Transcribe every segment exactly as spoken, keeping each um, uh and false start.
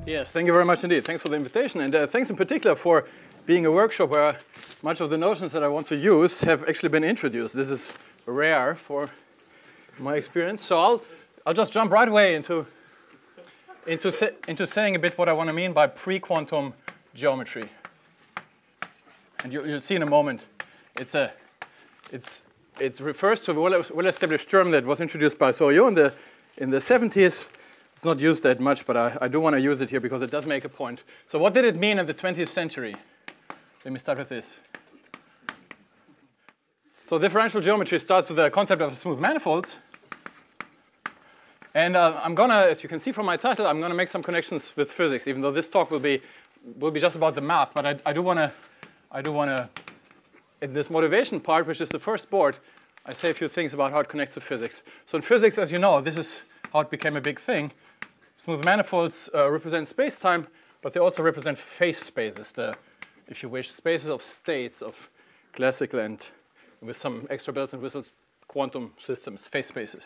Yes, thank you very much indeed. Thanks for the invitation. And uh, thanks in particular for being a workshop where much of the notions that I want to use have actually been introduced. This is rare for my experience. So I'll, I'll just jump right away into, into, sa into saying a bit what I want to mean by pre-quantum geometry. And you, you'll see in a moment. It's a, it's, it refers to a well-established term that was introduced by Soriot in the, in the seventies. It's not used that much, but I, I do want to use it here because it does make a point. So what did it mean in the twentieth century? Let me start with this. So differential geometry starts with the concept of smooth manifolds. And uh, I'm going to, as you can see from my title, I'm going to make some connections with physics, even though this talk will be, will be just about the math. But I, I do want to, I do want to, in this motivation part, which is the first board, I say a few things about how it connects to physics. So in physics, as you know, this is how it became a big thing. Smooth manifolds uh, represent space-time, but they also represent phase spaces, the, if you wish, spaces of states of classical and, with some extra bells and whistles, quantum systems, phase spaces.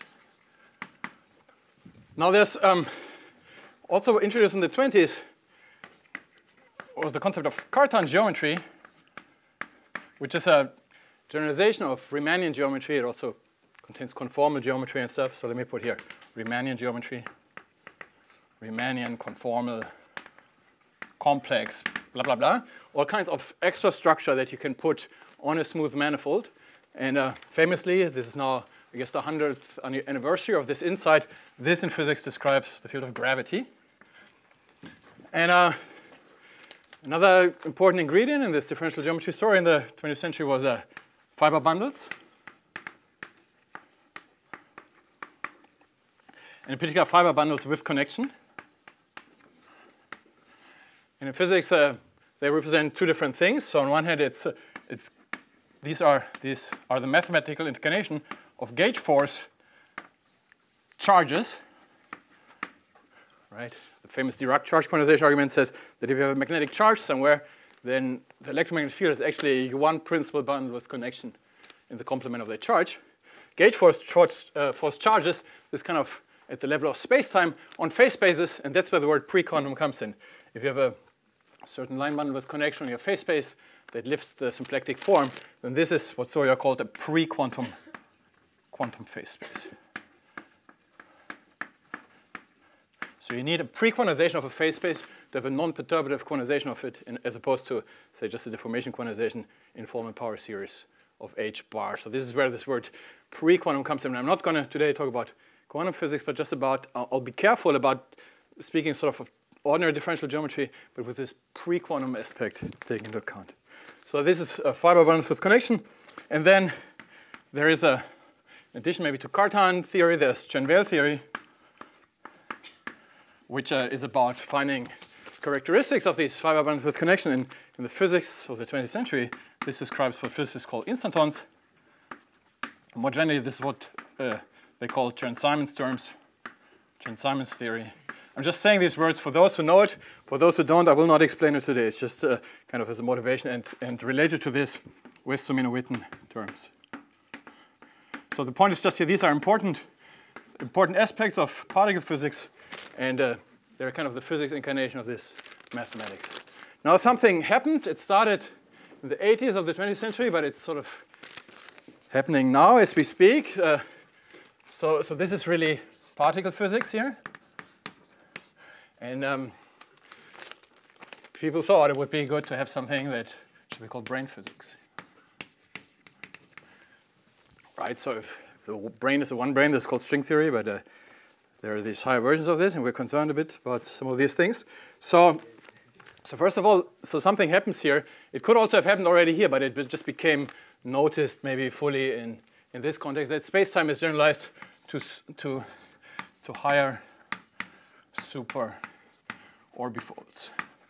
Now there's um, also introduced in the twenties was the concept of Cartan geometry, which is a generalization of Riemannian geometry. It also contains conformal geometry and stuff. So let me put here Riemannian geometry. Riemannian, conformal, complex, blah, blah, blah. All kinds of extra structure that you can put on a smooth manifold. And uh, famously, this is now, I guess, the hundredth anniversary of this insight. This in physics describes the field of gravity. And uh, another important ingredient in this differential geometry story in the twentieth century was uh, fiber bundles. And in particular, fiber bundles with connection. And in physics, uh, they represent two different things. So on one hand, it's, uh, it's, these, are, these are the mathematical incarnation of gauge force charges. Right? The famous Dirac charge quantization argument says that if you have a magnetic charge somewhere, then the electromagnetic field is actually one principal bundle with connection in the complement of that charge. Gauge force, charge, uh, force charges is kind of at the level of space-time on phase spaces, and that's where the word pre-quantum comes in. If you have a certain line bundle with connection on your phase space that lifts the symplectic form, then this is what Soriot called a pre-quantum quantum phase space. So you need a pre-quantization of a phase space to have a non-perturbative quantization of it, in, as opposed to, say, just a deformation quantization in formal power series of h bar. So this is where this word pre-quantum comes in. I'm not going to today talk about quantum physics, but just about, I'll, I'll be careful about speaking sort of of ordinary differential geometry, but with this pre-quantum aspect taken into account. So this is a fiber bundles with connection. And then there is a, in addition maybe to Cartan theory, there's Janvel theory, which uh, is about finding characteristics of these fiber bundles with connection. In, in the physics of the twentieth century, this describes what physicists call instantons. More generally, this is what uh, they call Chern-Simons terms, Chern-Simons theory. I'm just saying these words for those who know it. For those who don't, I will not explain it today. It's just uh, kind of as a motivation and, and related to this Westomin-Witten terms. So the point is just here, these are important, important aspects of particle physics, and uh, they're kind of the physics incarnation of this mathematics. Now something happened. It started in the eighties of the twentieth century, but it's sort of happening now as we speak. Uh, so, so this is really particle physics here. And um, people thought it would be good to have something that should be called brain physics. Right, so if the brain is the one brain, that's called string theory, but uh, there are these higher versions of this, and we're concerned a bit about some of these things. So, so first of all, so something happens here. It could also have happened already here, but it just became noticed maybe fully in, in this context, that space-time is generalized to, to, to higher super orbifolds.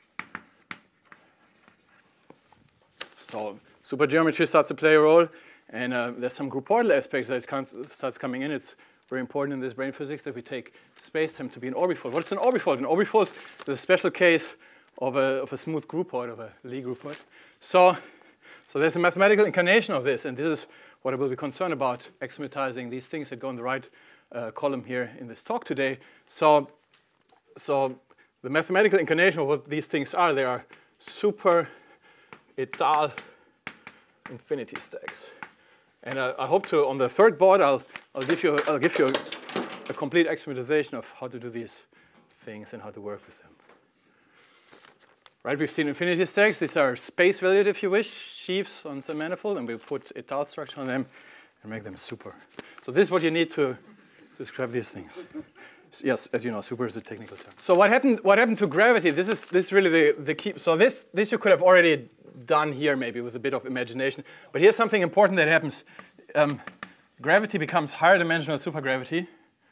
So supergeometry starts to play a role, and uh, there's some groupoidal aspects that starts coming in. It's very important in this brain physics that we take space-time to be an orbifold. What's an orbifold? An orbifold is a special case of a, of a smooth groupoid, of a Lie groupoid. So, so there's a mathematical incarnation of this, and this is what I will be concerned about, axiomatizing these things that go in the right uh, column here in this talk today. So, so the mathematical incarnation of what these things are, they are super étale infinity stacks. And uh, I hope to, on the third board, I'll, I'll give you, I'll give you a, a complete axiomatization of how to do these things and how to work with them. Right, we've seen infinity stacks. These are space valued, if you wish, sheaves on some manifold, and we put étale structure on them and make them super. So this is what you need to describe these things. Yes, as you know, super is a technical term. So what happened? What happened to gravity? This is this is really the the key. So this this you could have already done here, maybe with a bit of imagination. But here's something important that happens. Um, gravity becomes higher dimensional supergravity.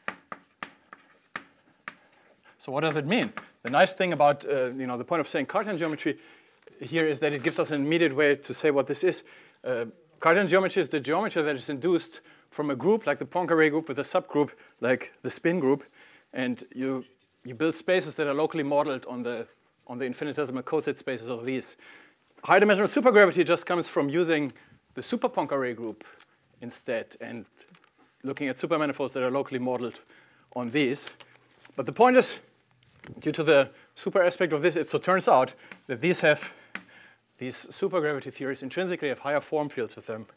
So what does it mean? The nice thing about uh, you know the point of saying Cartan geometry here is that it gives us an immediate way to say what this is. Uh, Cartan geometry is the geometry that is induced from a group like the Poincare group with a subgroup like the spin group, and you you build spaces that are locally modeled on the on the infinitesimal coset spaces of these. High dimensional supergravity just comes from using the super Poincare group instead and looking at supermanifolds that are locally modeled on these. But the point is, due to the super aspect of this, it so turns out that these have these supergravity theories intrinsically have higher form fields with them.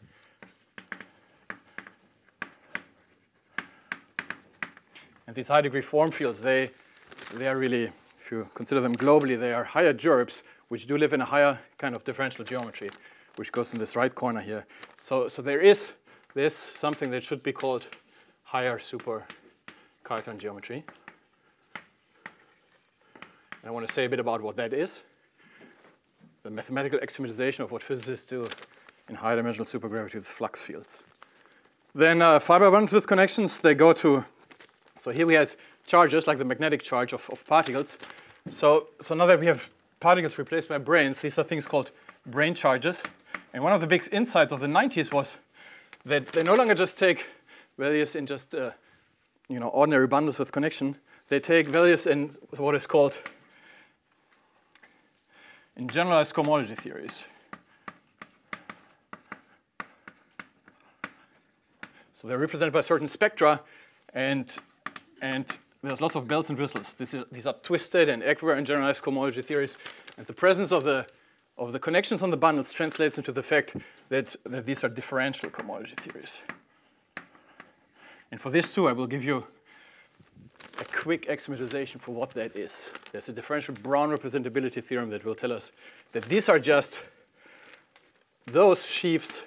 And these high degree form fields, they they are really, if you consider them globally, they are higher gerbs which do live in a higher kind of differential geometry, which goes in this right corner here. So so there is this something that should be called higher super Cartan geometry. And I want to say a bit about what that is. The mathematical axiomatization of what physicists do in high dimensional supergravity with flux fields. Then uh, fiber bonds with connections, they go to, so here we had charges like the magnetic charge of, of particles. So, so now that we have particles replaced by branes, these are things called brane charges. And one of the big insights of the nineties was that they no longer just take values in just uh, you know, ordinary bundles with connection. They take values in what is called in generalized cohomology theories. So they're represented by certain spectra, and, and there's lots of bells and whistles. This is, these are twisted and everywhere in generalized cohomology theories. And the presence of the, of the connections on the bundles translates into the fact that, that these are differential cohomology theories. And for this too, I will give you a quick axiomatization for what that is. There's a differential Brown representability theorem that will tell us that these are just those sheaves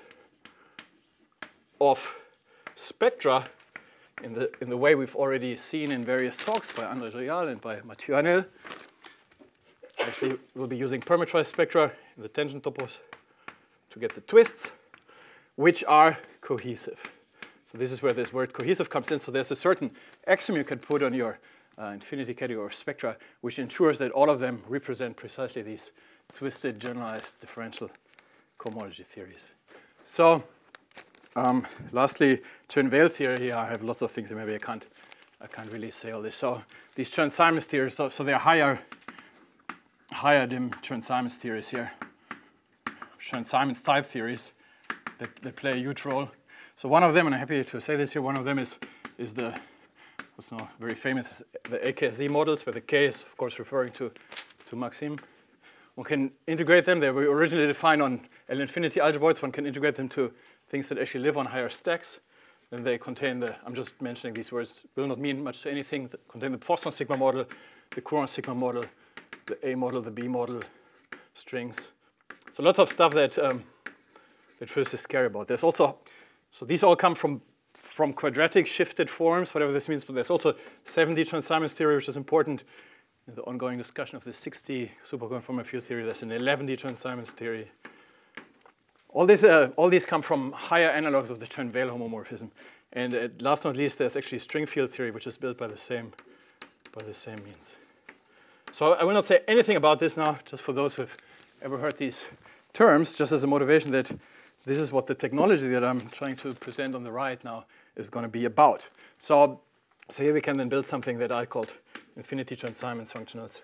of spectra in the, in the way we've already seen in various talks by André Joyal and by Mathieu Hanel. Actually, we'll be using parametrized spectra in the tangent topos to get the twists, which are cohesive. So this is where this word cohesive comes in. So there's a certain axiom you can put on your uh, infinity category of spectra, which ensures that all of them represent precisely these twisted, generalized, differential cohomology theories. So um, lastly, Chern-Weil theory. Here I have lots of things, and maybe I can't, I can't really say all this. So these Chern-Simons theories, so, so they're higher, higher dim Chern-Simons theories here. Chern-Simons type theories that, that play a huge role. So one of them, and I'm happy to say this here, one of them is, is the what's now very famous, the A K S Z models, where the K is, of course, referring to, to Maxime. One can integrate them. They were originally defined on L infinity algebroids. One can integrate them to things that actually live on higher stacks. Then they contain the, I'm just mentioning these words, will not mean much to anything. They contain the Poisson sigma model, the Courant sigma model, the A model, the B model, strings. So lots of stuff that, um, that physicists care about. There's also, so these all come from, from quadratic shifted forms, whatever this means. But there's also seven D Chern-Simons theory, which is important in the ongoing discussion of the six D superconformal field theory. There's an eleven D Chern-Simons theory. All, this, uh, all these come from higher analogs of the Chern-Weil homomorphism. And uh, last but not least, there's actually string field theory, which is built by the same, by the same means. So I will not say anything about this now, just for those who have ever heard these terms, just as a motivation that this is what the technology that I'm trying to present on the right now is going to be about. So, so here we can then build something that I called infinity Chern-Simons functionals,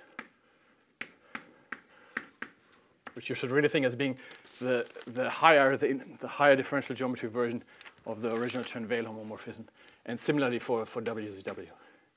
which you should really think as being the, the, higher, the, the higher differential geometry version of the original Chern-Weil homomorphism, and similarly for, for W Z W.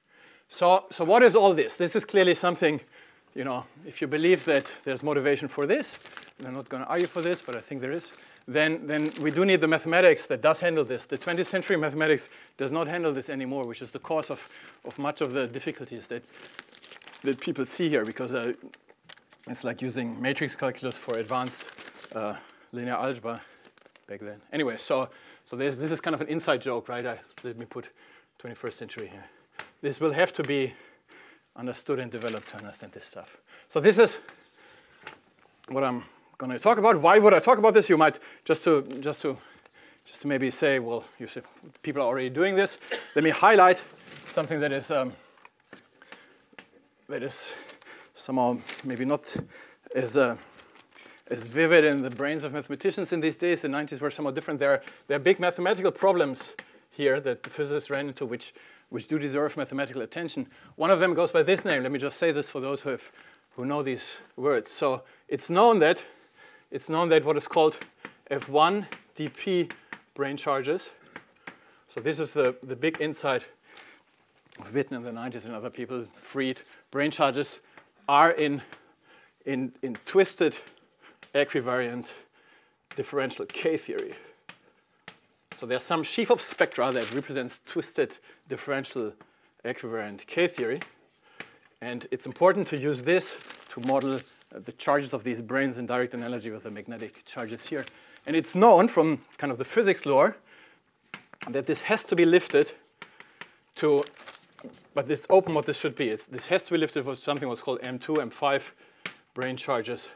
So, so what is all this? This is clearly something, you know, if you believe that there's motivation for this, and I'm not going to argue for this, but I think there is, then, then we do need the mathematics that does handle this. The twentieth century mathematics does not handle this anymore, which is the cause of, of much of the difficulties that, that people see here, because uh, it's like using matrix calculus for advanced uh, linear algebra back then. Anyway, so, so this is kind of an inside joke, right? I, let me put twenty-first century here. This will have to be understood and developed to understand this stuff. So this is what I'm going to talk about. Why would I talk about this? You might just to just to just to maybe say, well, you see, people are already doing this. Let me highlight something that is um, that is somehow maybe not as uh, as vivid in the brains of mathematicians in these days. The nineties were somewhat different. There there are big mathematical problems here that the physicists ran into, which which do deserve mathematical attention. One of them goes by this name. Let me just say this for those who have, who know these words. So it's known that it's known that what is called F one D P brain charges. So this is the, the big insight of Witten in the nineties and other people, Fried. Brain charges are in, in, in twisted equivariant differential K theory. So there's some sheaf of spectra that represents twisted differential equivariant K theory. And it's important to use this to model uh, the charges of these brains in direct analogy with the magnetic charges here. And it's known from kind of the physics lore that this has to be lifted to, but it's open what this should be. It's, this has to be lifted for something what's called M two, M five brain charges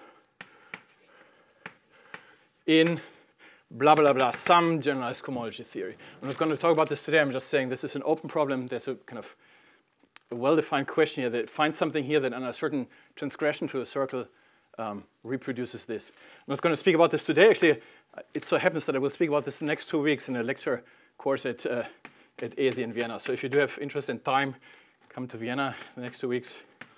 in blah, blah, blah, some generalized cohomology theory. I'm not going to talk about this today. I'm just saying this is an open problem. There's a kind of a well-defined question here that finds something here that under a certain transgression to a circle um, reproduces this. I'm not going to speak about this today. Actually, it so happens that I will speak about this the next two weeks in a lecture course at, uh, at I H E S in Vienna. So if you do have interest and time, come to Vienna the next two weeks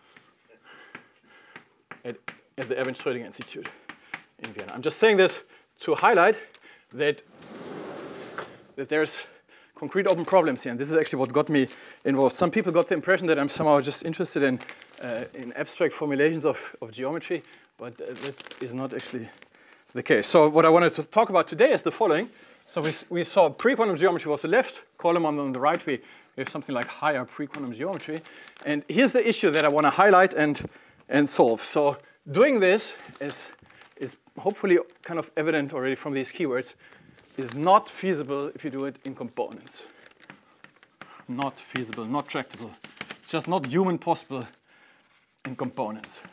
at, at the Erwin Schrödinger Institute in Vienna. I'm just saying this to highlight that, that there's concrete open problems here. And this is actually what got me involved. Some people got the impression that I'm somehow just interested in, uh, in abstract formulations of, of geometry, but uh, that is not actually the case. So what I wanted to talk about today is the following. So we, we saw pre-quantum geometry was the left column, on the right we, we have something like higher pre-quantum geometry. And here's the issue that I want to highlight and, and solve. So doing this is is hopefully kind of evident already from these keywords, is not feasible if you do it in components. Not feasible, not tractable. It's just not human possible in components.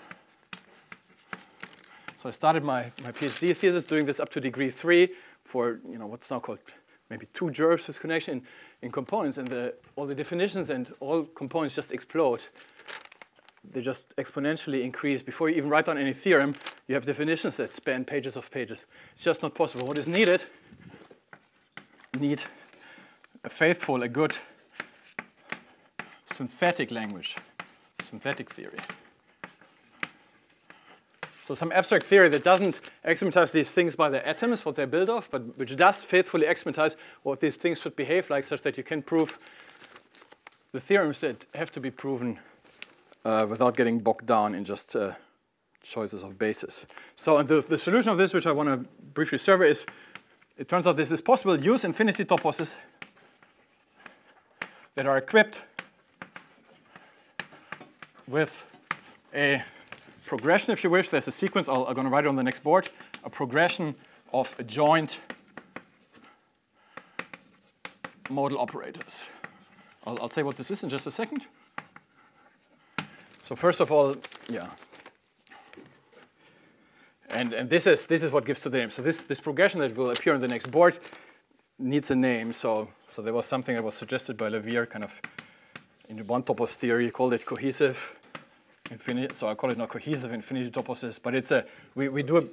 So I started my, my PhD thesis doing this up to degree three for, you know, what's now called maybe two gerbs with connection in, in components, and the, all the definitions and all components just explode. They just exponentially increase. Before you even write down any theorem, you have definitions that span pages of pages. It's just not possible. What is needed? Need a faithful, a good synthetic language, synthetic theory. So some abstract theory that doesn't axiommatize these things by their atoms, what they're built of, but which does faithfully axiommatize what these things should behave like, such that you can prove the theorems that have to be proven Uh, without getting bogged down in just uh, choices of basis. So and the, the solution of this, which I want to briefly survey, is it turns out this is possible. Use infinity toposes that are equipped with a progression, if you wish. There's a sequence. I'll, I'm going to write it on the next board. A progression of adjoint modal operators. I'll, I'll say what this is in just a second. So first of all, yeah. And, and this is this is what gives to the name. So this, this progression that will appear on the next board needs a name. So, so there was something that was suggested by Levier kind of in one topos theory. He called it cohesive infinity. So I call it not cohesive infinity toposes, but it's a, we, we do a,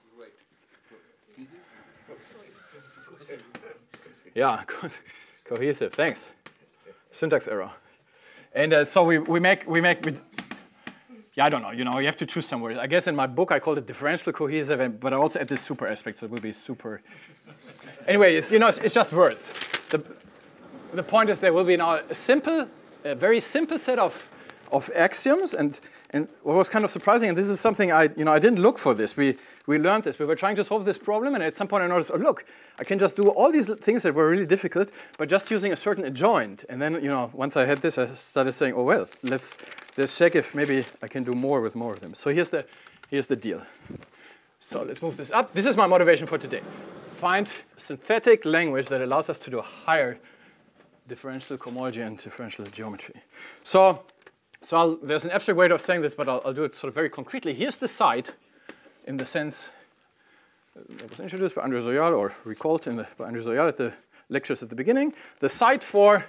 yeah, cohesive, thanks. Syntax error. And uh, so we, we make, we make, we, yeah, I don't know, you know, you have to choose somewhere. I guess in my book I called it differential cohesive, and, but I also add this super aspect, so it will be super. Anyway, it's, you know, it's, it's just words. The, the point is there will be now a simple a very simple set of, of axioms. And, and what was kind of surprising, and this is something I, you know, I didn't look for this. We, we learned this. We were trying to solve this problem, and at some point I noticed, oh, look, I can just do all these things that were really difficult by just using a certain adjoint. And then, you know, once I had this, I started saying, oh, well, let's, let's check if maybe I can do more with more of them. So here's the, here's the deal. So let's move this up. This is my motivation for today. Find synthetic language that allows us to do higher differential cohomology and differential geometry. So, so I'll, there's an abstract way of saying this, but I'll, I'll do it sort of very concretely. Here's the site in the sense that was introduced by André Zoyal, or recalled in the, by André Zoyal at the lectures at the beginning. The site for,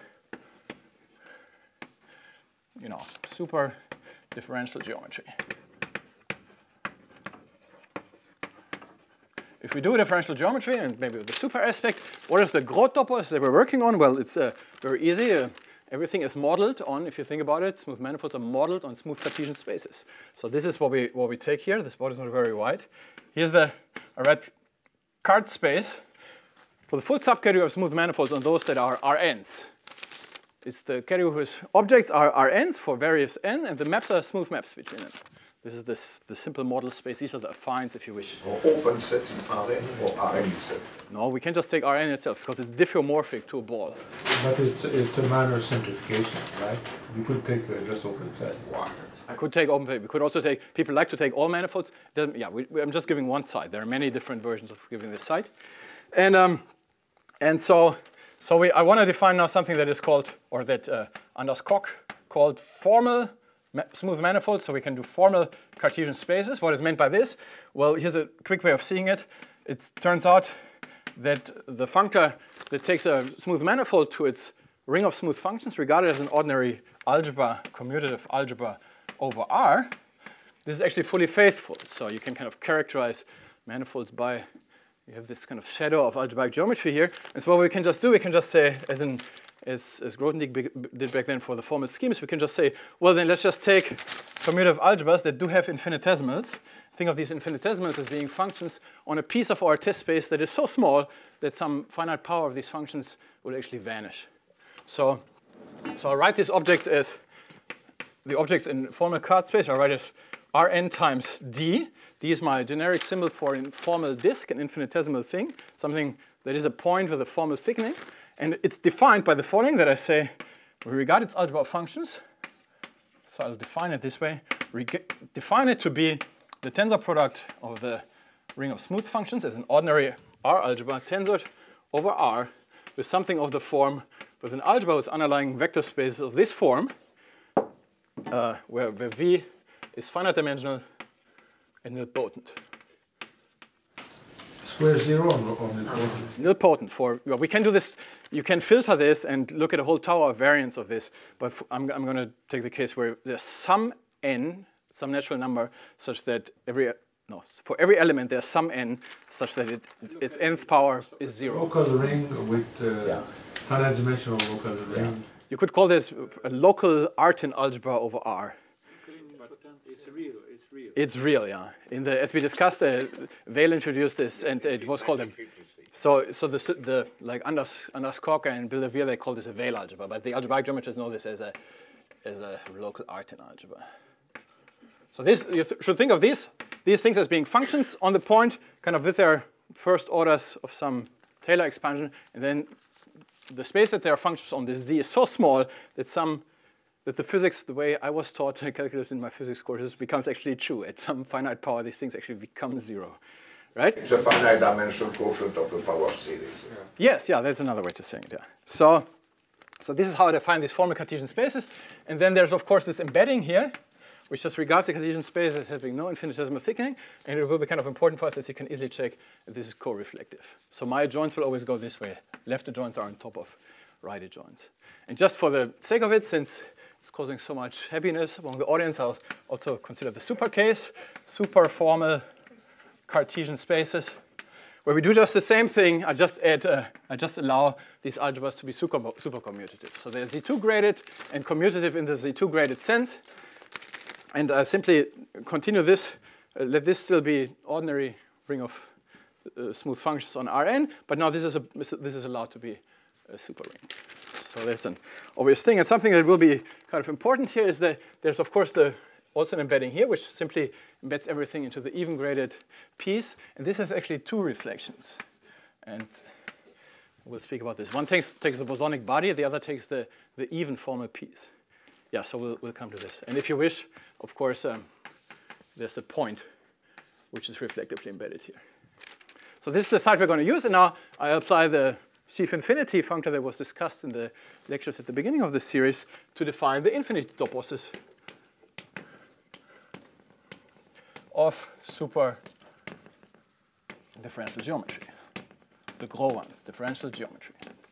you know, super differential geometry. If we do differential geometry, and maybe with the super aspect, what is the Groth topos that we're working on? Well, it's uh, very easy. Uh, everything is modeled on, if you think about it, smooth manifolds are modeled on smooth Cartesian spaces. So this is what we, what we take here. This board is not very wide. Here's the I read card space for the full subcategory of smooth manifolds on those that are R Ns. It's the category whose objects are R Ns for various n, and the maps are smooth maps between them. This is this, the simple model space. These are the affines, if you wish. Or open set in R N or R N set? No, we can just take R N itself because it's diffeomorphic to a ball. But it's, it's a minor simplification, right? You could take the just open set. Wow. I could take open. We could also take, people like to take all manifolds. Then, yeah, we, we, I'm just giving one side. There are many different versions of giving this side. And, um, and so, so we, I want to define now something that is called, or that uh, Anders Koch called formal ma smooth manifolds. So we can do formal Cartesian spaces. What is meant by this? Well, here's a quick way of seeing it. It turns out that the functor that takes a smooth manifold to its ring of smooth functions, regarded as an ordinary algebra, commutative algebra over R, this is actually fully faithful. So you can kind of characterize manifolds by, you have this kind of shadow of algebraic geometry here. And so what we can just do, we can just say, as in, as, as Grothendieck did back then for the formal schemes, we can just say, well, then let's just take commutative algebras that do have infinitesimals. Think of these infinitesimals as being functions on a piece of our test space that is so small that some finite power of these functions will actually vanish. So, so I'll write these objects as, the objects in formal card space, I write as Rn times D. D is my generic symbol for a formal disk, an infinitesimal thing, something that is a point with a formal thickening. And it's defined by the following, that I say, we regard its algebra of functions. So I'll define it this way. Define it to be the tensor product of the ring of smooth functions as an ordinary R algebra tensored over R with something of the form, with an algebra with underlying vector spaces of this form, uh, where, where V is finite dimensional and nilpotent. Square zero or nilpotent? Nilpotent. For, well, we can do this, you can filter this and look at a whole tower of variants of this, but I'm, I'm going to take the case where there's some n, some natural number, such that every, no, for every element there's some n, such that it, its, its nth power is zero. Local ring with uh, yeah. finite dimensional local ring. Yeah. You could call this a local Artin algebra over R. It's real, it's real. It's real, yeah. In the, as we discussed, uh, Vail introduced this, and it was called a, so, so the, the like Anders, Anders Koch and Bill Levere, they call this a Vail algebra, but the algebraic geometers know this as a, as a local Artin algebra. So this, you th should think of these, these things as being functions on the point, kind of with their first orders of some Taylor expansion, and then the space that there are functions on this D is so small that some, that the physics, the way I was taught calculus in my physics courses, becomes actually true. At some finite power, these things actually become zero, right? It's a finite dimensional quotient of the power series. Yeah. Yes, yeah, that's another way to say it, yeah. So, so this is how I define these formal Cartesian spaces. And then there's, of course, this embedding here, which just regards the Cartesian space as having no infinitesimal thickening. And it will be kind of important for us, as you can easily check, that this is co-reflective. So my adjoints will always go this way. Left adjoints are on top of right adjoints. And just for the sake of it, since it's causing so much happiness among the audience, I'll also consider the super case, super formal Cartesian spaces, where we do just the same thing. I just add, uh, I just allow these algebras to be super, super commutative. So they're Z two graded and commutative in the Z two graded sense. And I simply continue this, uh, let this still be ordinary ring of uh, smooth functions on Rn, but now this is, a, this is allowed to be a superring. So that's an obvious thing. And something that will be kind of important here is that there's, of course, the also an embedding here, which simply embeds everything into the even graded piece. And this is actually two reflections. And we'll speak about this. One takes, takes the bosonic body, the other takes the, the even formal piece. Yeah, so we'll, we'll come to this. And if you wish, of course, um, there's the point, which is reflectively embedded here. So this is the site we're going to use. And now I apply the sheaf infinity functor that was discussed in the lectures at the beginning of this series to define the infinity toposes of super differential geometry, the Gros ones, differential geometry.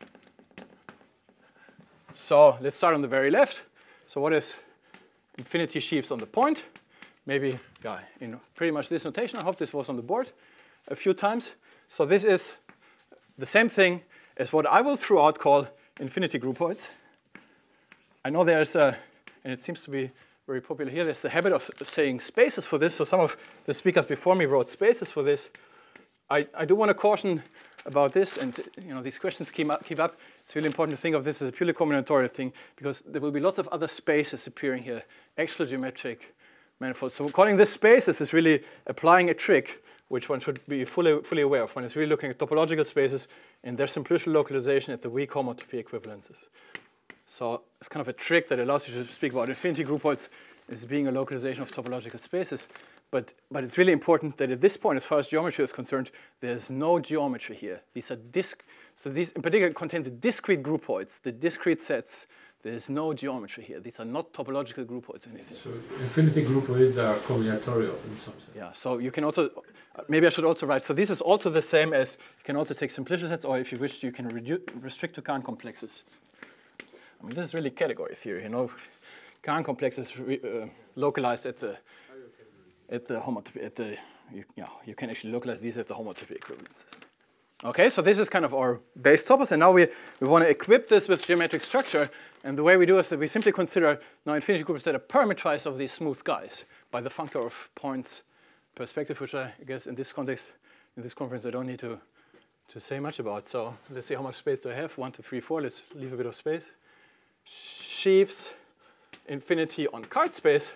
So let's start on the very left. So what is infinity sheaves on the point? Maybe yeah, in pretty much this notation. I hope this was on the board a few times. So this is the same thing as what I will throughout call infinity groupoids. I know there's a, and it seems to be very popular here, there's the habit of saying spaces for this. So some of the speakers before me wrote spaces for this. I, I do want to caution about this, and you know these questions keep up, keep up. It's really important to think of this as a purely combinatorial thing, because there will be lots of other spaces appearing here, actual geometric manifolds. So calling this spaces is really applying a trick which one should be fully, fully aware of when it's really looking at topological spaces in their simplicial localization at the weak homotopy equivalences. So it's kind of a trick that allows you to speak about infinity groupoids as being a localization of topological spaces. But, but it's really important that at this point, as far as geometry is concerned, there's no geometry here. These are disc, so these in particular contain the discrete groupoids, the discrete sets. There's no geometry here. These are not topological groupoids or anything. So infinity groupoids are combinatorial in some sense. Yeah, so you can also, maybe I should also write, so this is also the same as, you can also take simplicial sets, or if you wish, you can reduce, restrict to Kahn complexes. I mean, this is really category theory, you know. Kahn complexes re, uh, localized at the at the homotopy, at the you, yeah, you can actually localize these at the homotopy equivalences. Okay, so this is kind of our base topos, and now we we want to equip this with geometric structure, and the way we do is that we simply consider now infinity groups that are parametrized of these smooth guys by the functor of points perspective, which I guess in this context, in this conference, I don't need to to say much about. So let's see how much space do I have? One, two, three, four. Let's leave a bit of space. Sheaves infinity on card space.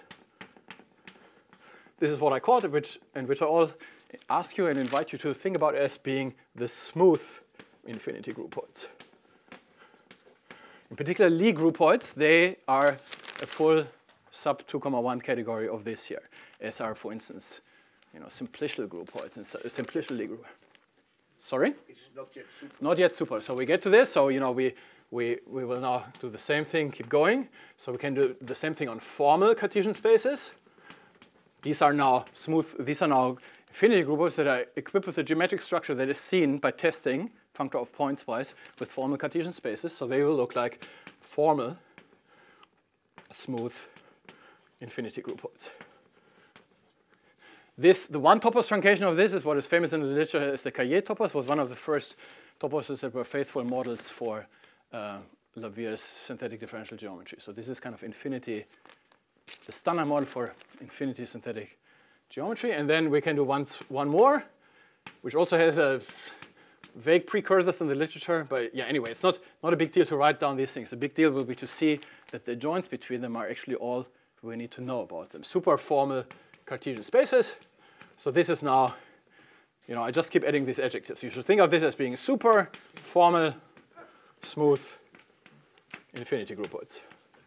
This is what I called it, which, and which I all ask you and invite you to think about as being the smooth infinity groupoids. In particular, Lie groupoids, they are a full sub two comma one category of this here, as are, for instance, you know, simplicial groupoids and simplicial Lie group. Sorry? It's not yet super. Not yet super. So we get to this. So you know we we we will now do the same thing. Keep going. So we can do the same thing on formal Cartesian spaces. These are now smooth. These are now infinity groupoids that are equipped with a geometric structure that is seen by testing functor of points wise with formal Cartesian spaces. So they will look like formal, smooth infinity groupoids. This, the one topos truncation of this is what is famous in the literature as the Caillier topos, was one of the first toposes that were faithful models for uh, Lavier's synthetic differential geometry. So this is kind of infinity, the standard model for infinity synthetic geometry. And then we can do one, one more, which also has a vague precursors in the literature. But yeah, anyway, it's not, not a big deal to write down these things. The big deal will be to see that the joints between them are actually all we need to know about them. Super formal Cartesian spaces. So this is now, you know, I just keep adding these adjectives. You should think of this as being super formal, smooth infinity groupoids.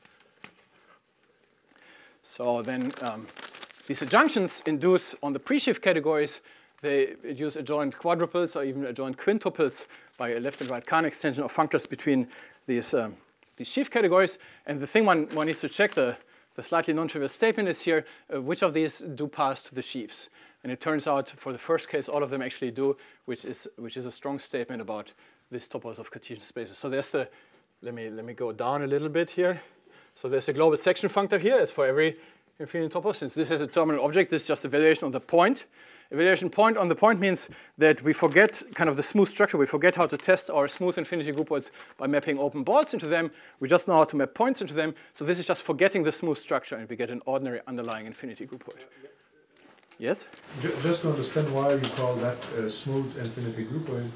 So then um, these adjunctions induce on the pre-sheaf categories, they induce adjoint quadruples or even adjoint quintuples by a left and right Kahn extension of functors between these, um, these sheaf categories. And the thing one, one needs to check, the, the slightly non-trivial statement is here, uh, which of these do pass to the sheaves. And it turns out, for the first case, all of them actually do, which is which is a strong statement about this topos of Cartesian spaces. So there's the, let me let me go down a little bit here. So there's a global section functor here, as for every infinite topos. Since this has a terminal object, this is just evaluation of the point. Evaluation point on the point means that we forget kind of the smooth structure. We forget how to test our smooth infinity groupoids by mapping open balls into them. We just know how to map points into them. So this is just forgetting the smooth structure, and we get an ordinary underlying infinity groupoid. Yes? Just to understand why you call that a smooth infinity groupoid,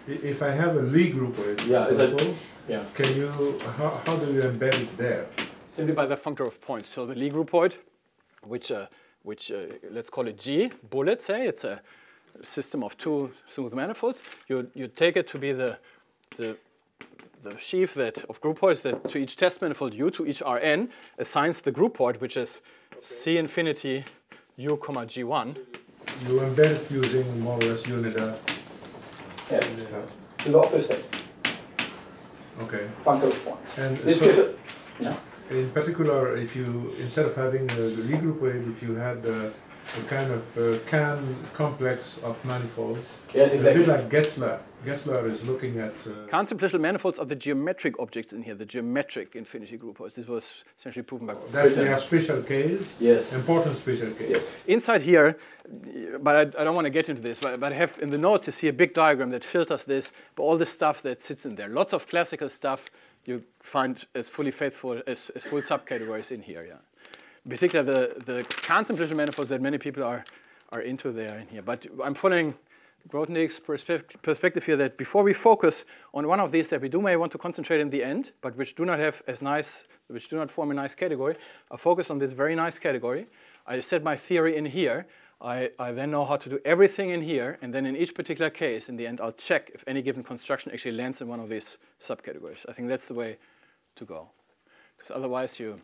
If I have a Lie groupoid, Yeah, is it- example, Yeah. can you, how, how do you embed it there? Simply by the functor of points. So the Lie groupoid, which, uh, which uh, let's call it G, bullet, say, it's a system of two smooth manifolds. You, you take it to be the, the, the sheaf that, of groupoids that to each test manifold U, to each Rn, assigns the groupoid, which is C infinity U comma G one. You embed it using more or less unida. Yes, Yeah. to the opposite Okay. functor of points. And This so- gives it, yeah. In particular, if you, instead of having uh, the Lie groupoid, if you had uh, a kind of uh, Can complex of manifolds, Yes, it's a bit like Getzler. Getzler is looking at... Uh, Can simplicial manifolds are the geometric objects in here, the geometric infinity groupoids. This was essentially proven by that they are special case, Yes. important special case. Yes. Inside here, but I, I don't want to get into this, but, but I have in the notes you see a big diagram that filters this, but all the stuff that sits in there. Lots of classical stuff you find as fully faithful, as, as full subcategories in here, yeah. In particular, the, the Can simplicial manifolds that many people are, are into there in here. But I'm following Grothendieck's perspe perspective here that before we focus on one of these that we do may want to concentrate in the end, but which do not have as nice, which do not form a nice category, I focus on this very nice category. I set my theory in here. I, I then know how to do everything in here, and then in each particular case, in the end, I'll check if any given construction actually lands in one of these subcategories. I think that's the way to go. Because otherwise, you,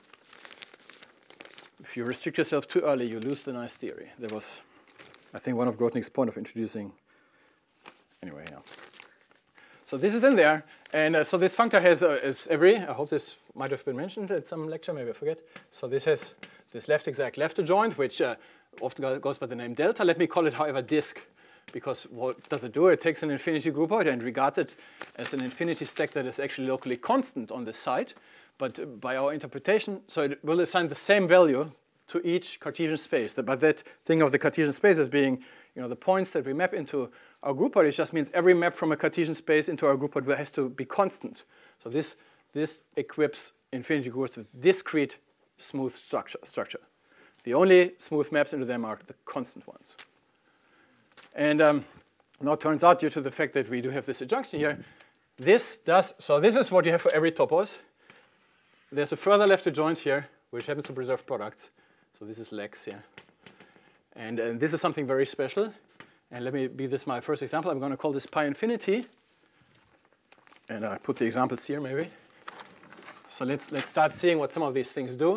if you restrict yourself too early, you lose the nice theory. That was, I think, one of Grothendieck's point of introducing. Anyway, yeah. So this is in there, and uh, so this functor has uh, is every. I hope this might have been mentioned at some lecture, maybe I forget. So this has this left exact left adjoint, which uh, often goes by the name delta. Let me call it, however, disk, because what does it do? It takes an infinity groupoid and regards it as an infinity stack that is actually locally constant on this side. But uh, by our interpretation, so it will assign the same value to each Cartesian space. But that thing of the Cartesian space as being, you know, the points that we map into our groupoid, it just means every map from a Cartesian space into our groupoid has to be constant. So this, this equips infinity groupoids with discrete smooth structure, structure. The only smooth maps into them are the constant ones. And um, now it turns out, due to the fact that we do have this adjunction here, this does, so this is what you have for every topos. There's a further left adjoint here, which happens to preserve products. So this is Lex here. And, and this is something very special. And let me be this my first example. I'm going to call this pi infinity. And I put the examples here, maybe. So let's, let's start seeing what some of these things do.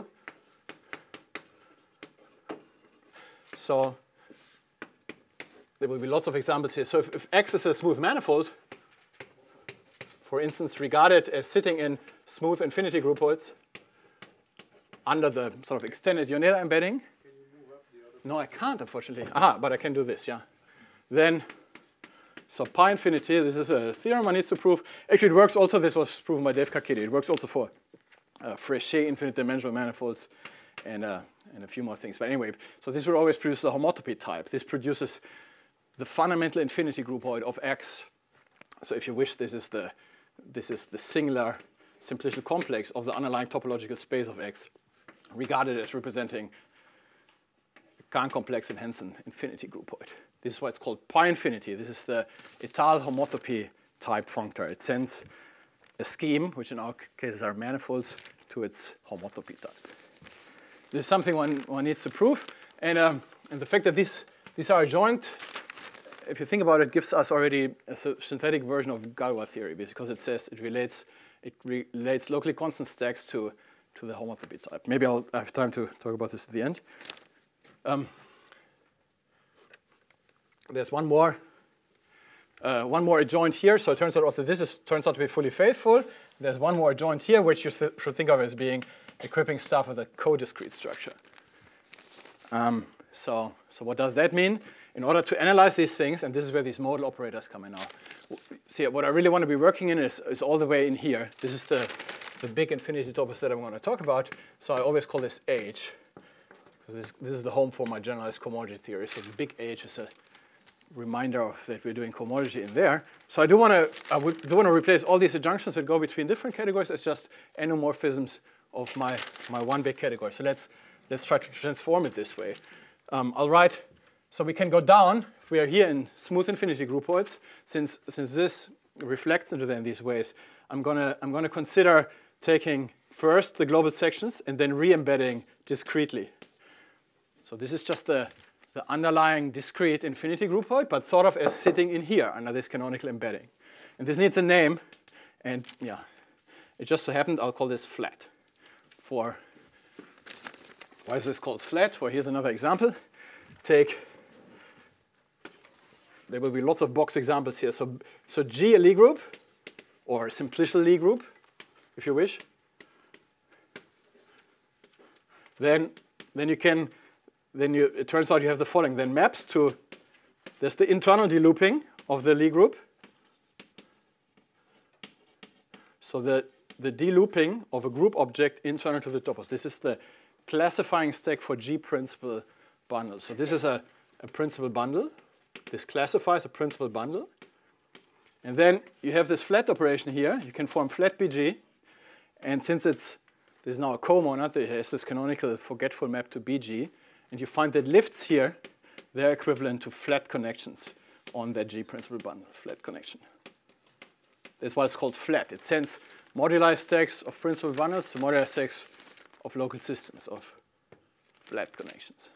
So there will be lots of examples here. So if, if X is a smooth manifold, for instance, regarded as sitting in smooth infinity groupoids under the sort of extended Yoneda embedding. No, I can't, unfortunately. Aha, but I can do this, yeah. Then, so pi infinity, this is a theorem I need to prove. Actually, it works also, this was proven by Dave Kakiri. It works also for uh, Fréchet infinite dimensional manifolds and, uh, and a few more things. But anyway, so this will always produce the homotopy type. This produces the fundamental infinity groupoid of X. So if you wish, this is the, this is the singular simplicial complex of the underlying topological space of X, regarded as representing Kahn complex and hence an infinity groupoid. This is why it's called pi infinity. This is the étale homotopy type functor. It sends a scheme, which in our cases are manifolds, to its homotopy type. This is something one, one needs to prove. And, um, and the fact that these, these are adjoint, if you think about it, gives us already a synthetic version of Galois theory, because it says it relates, it relates locally constant stacks to, to the homotopy type. Maybe I'll have time to talk about this at the end. Um, there's one more, uh, one more adjoint here. So it turns out also this is turns out to be fully faithful. There's one more adjoint here, which you th should think of as being equipping stuff with a co-discrete structure. Um, so, so what does that mean? In order to analyze these things, and this is where these modal operators come in now. See, what I really want to be working in is, is all the way in here. This is the, the big infinity topos that I'm going to talk about. So I always call this H. This, this is the home for my generalized cohomology theory. So the big H is a reminder of that we're doing cohomology in there. So I do want to I would do want to replace all these adjunctions that go between different categories as just endomorphisms of my my one big category. So let's let's try to transform it this way. Um, I'll write. So we can go down, if we are here in smooth infinity groupoids, since, since this reflects into them in these ways, I'm gonna, I'm gonna consider taking first the global sections and then re-embedding discretely. So this is just the, the underlying discrete infinity groupoid, but thought of as sitting in here under this canonical embedding. And this needs a name, and yeah, it just so happened I'll call this flat. For, why is this called flat? Well, here's another example. Take, there will be lots of box examples here. So, so G, a Lie group, or simplicial Lie group, if you wish. Then, then you can, then you, it turns out you have the following. Then maps to, there's the internal delooping of the Lie group. So the, the delooping of a group object internal to the topos. This is the classifying stack for G principal bundle. So this is a, a principal bundle. This classifies a principal bundle. And then you have this flat operation here. You can form flat B G. And since it's, this is now a co-monad, it has this canonical forgetful map to B G. And you find that lifts here, they're equivalent to flat connections on that G principal bundle, flat connection. That's why it's called flat. It sends moduli stacks of principal bundles to moduli stacks of local systems of flat connections.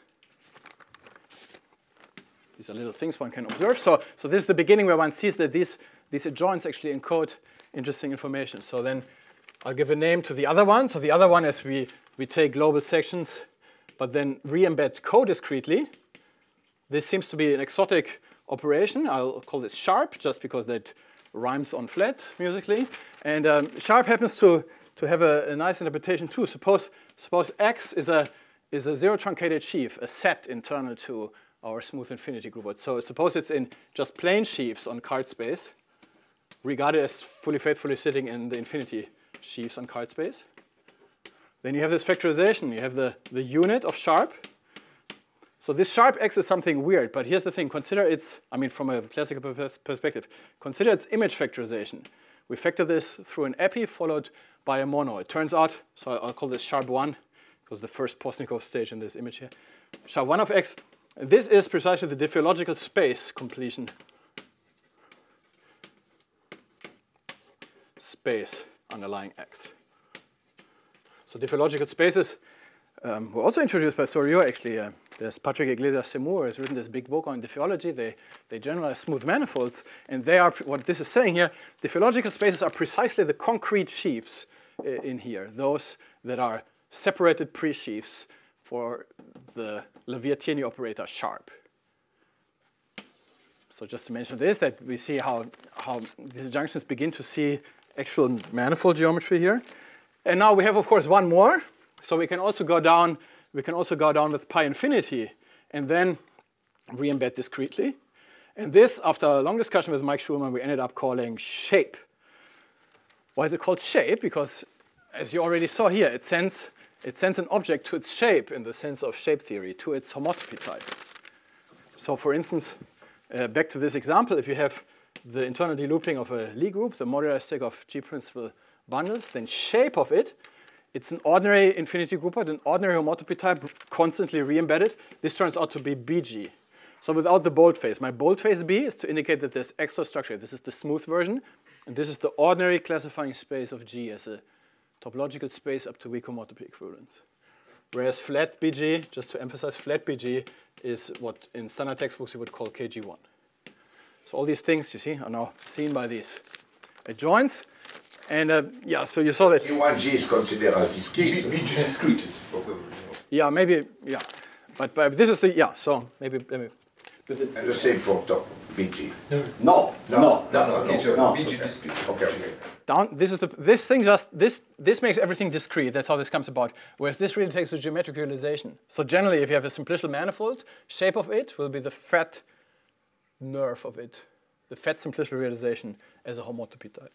These are little things one can observe. So, so this is the beginning where one sees that these, these adjoints actually encode interesting information. So then I'll give a name to the other one. So the other one is we, we take global sections, but then re-embed co-discretely. This seems to be an exotic operation. I'll call this sharp, just because that rhymes on flat musically. And um, sharp happens to, to have a, a nice interpretation too. Suppose, suppose X is a, is a zero truncated sheaf, a set internal to our smooth infinity group. So suppose it's in just plain sheaves on card space, regarded as fully faithfully sitting in the infinity sheaves on card space. Then you have this factorization. You have the, the unit of sharp. So this sharp X is something weird, but here's the thing. Consider its, I mean, from a classical pers perspective, consider its image factorization. We factor this through an epi followed by a mono. It turns out, so I'll call this sharp one, because the first Postnikov stage in this image here. Sharp one of X, this is precisely the diffeological space completion. Space underlying X. So diffeological spaces um, were also introduced by Sorio, actually. Uh, there's Patrick Iglesias-Seymour has written this big book on diffeology. They, they generalize smooth manifolds. And they are, what this is saying here, diffeological spaces are precisely the concrete sheaves uh, in here, those that are separated pre-sheaves for the Leviatini operator sharp. So just to mention this, that we see how, how these junctions begin to see actual manifold geometry here. And now we have, of course, one more. So we can also go down, we can also go down with pi infinity and then re-embed discretely. And this, after a long discussion with Mike Schulman, we ended up calling shape. Why is it called shape? Because as you already saw here, it sends, it sends an object to its shape in the sense of shape theory, to its homotopy type. So for instance, uh, back to this example, if you have the internal delooping of a Lie group, the moduli stack of G principal bundles, then shape of it, it's an ordinary infinity groupoid, an ordinary homotopy type, constantly re-embedded. This turns out to be B G. So without the boldface. My boldface B is to indicate that there's extra structure. This is the smooth version. And this is the ordinary classifying space of G as a topological space up to weak homotopy equivalence. Whereas flat B G, just to emphasize, flat B G is what in standard textbooks you would call K G one. So all these things, you see, are now seen by these adjoints. And uh, yeah, so you saw that. K one G is considered as discrete. B G discrete, it's probably. Yeah, maybe, yeah. But, but this is the, yeah, so maybe, let me. And the same for top B G. No, No, no, no, no, K G, no. B G discrete. Okay, okay. Down, this is the, this thing just, this, this makes everything discrete. That's how this comes about. Whereas this really takes the geometric realization. So generally, if you have a simplicial manifold, shape of it will be the fat nerve of it, the fat simplicial realization as a homotopy type.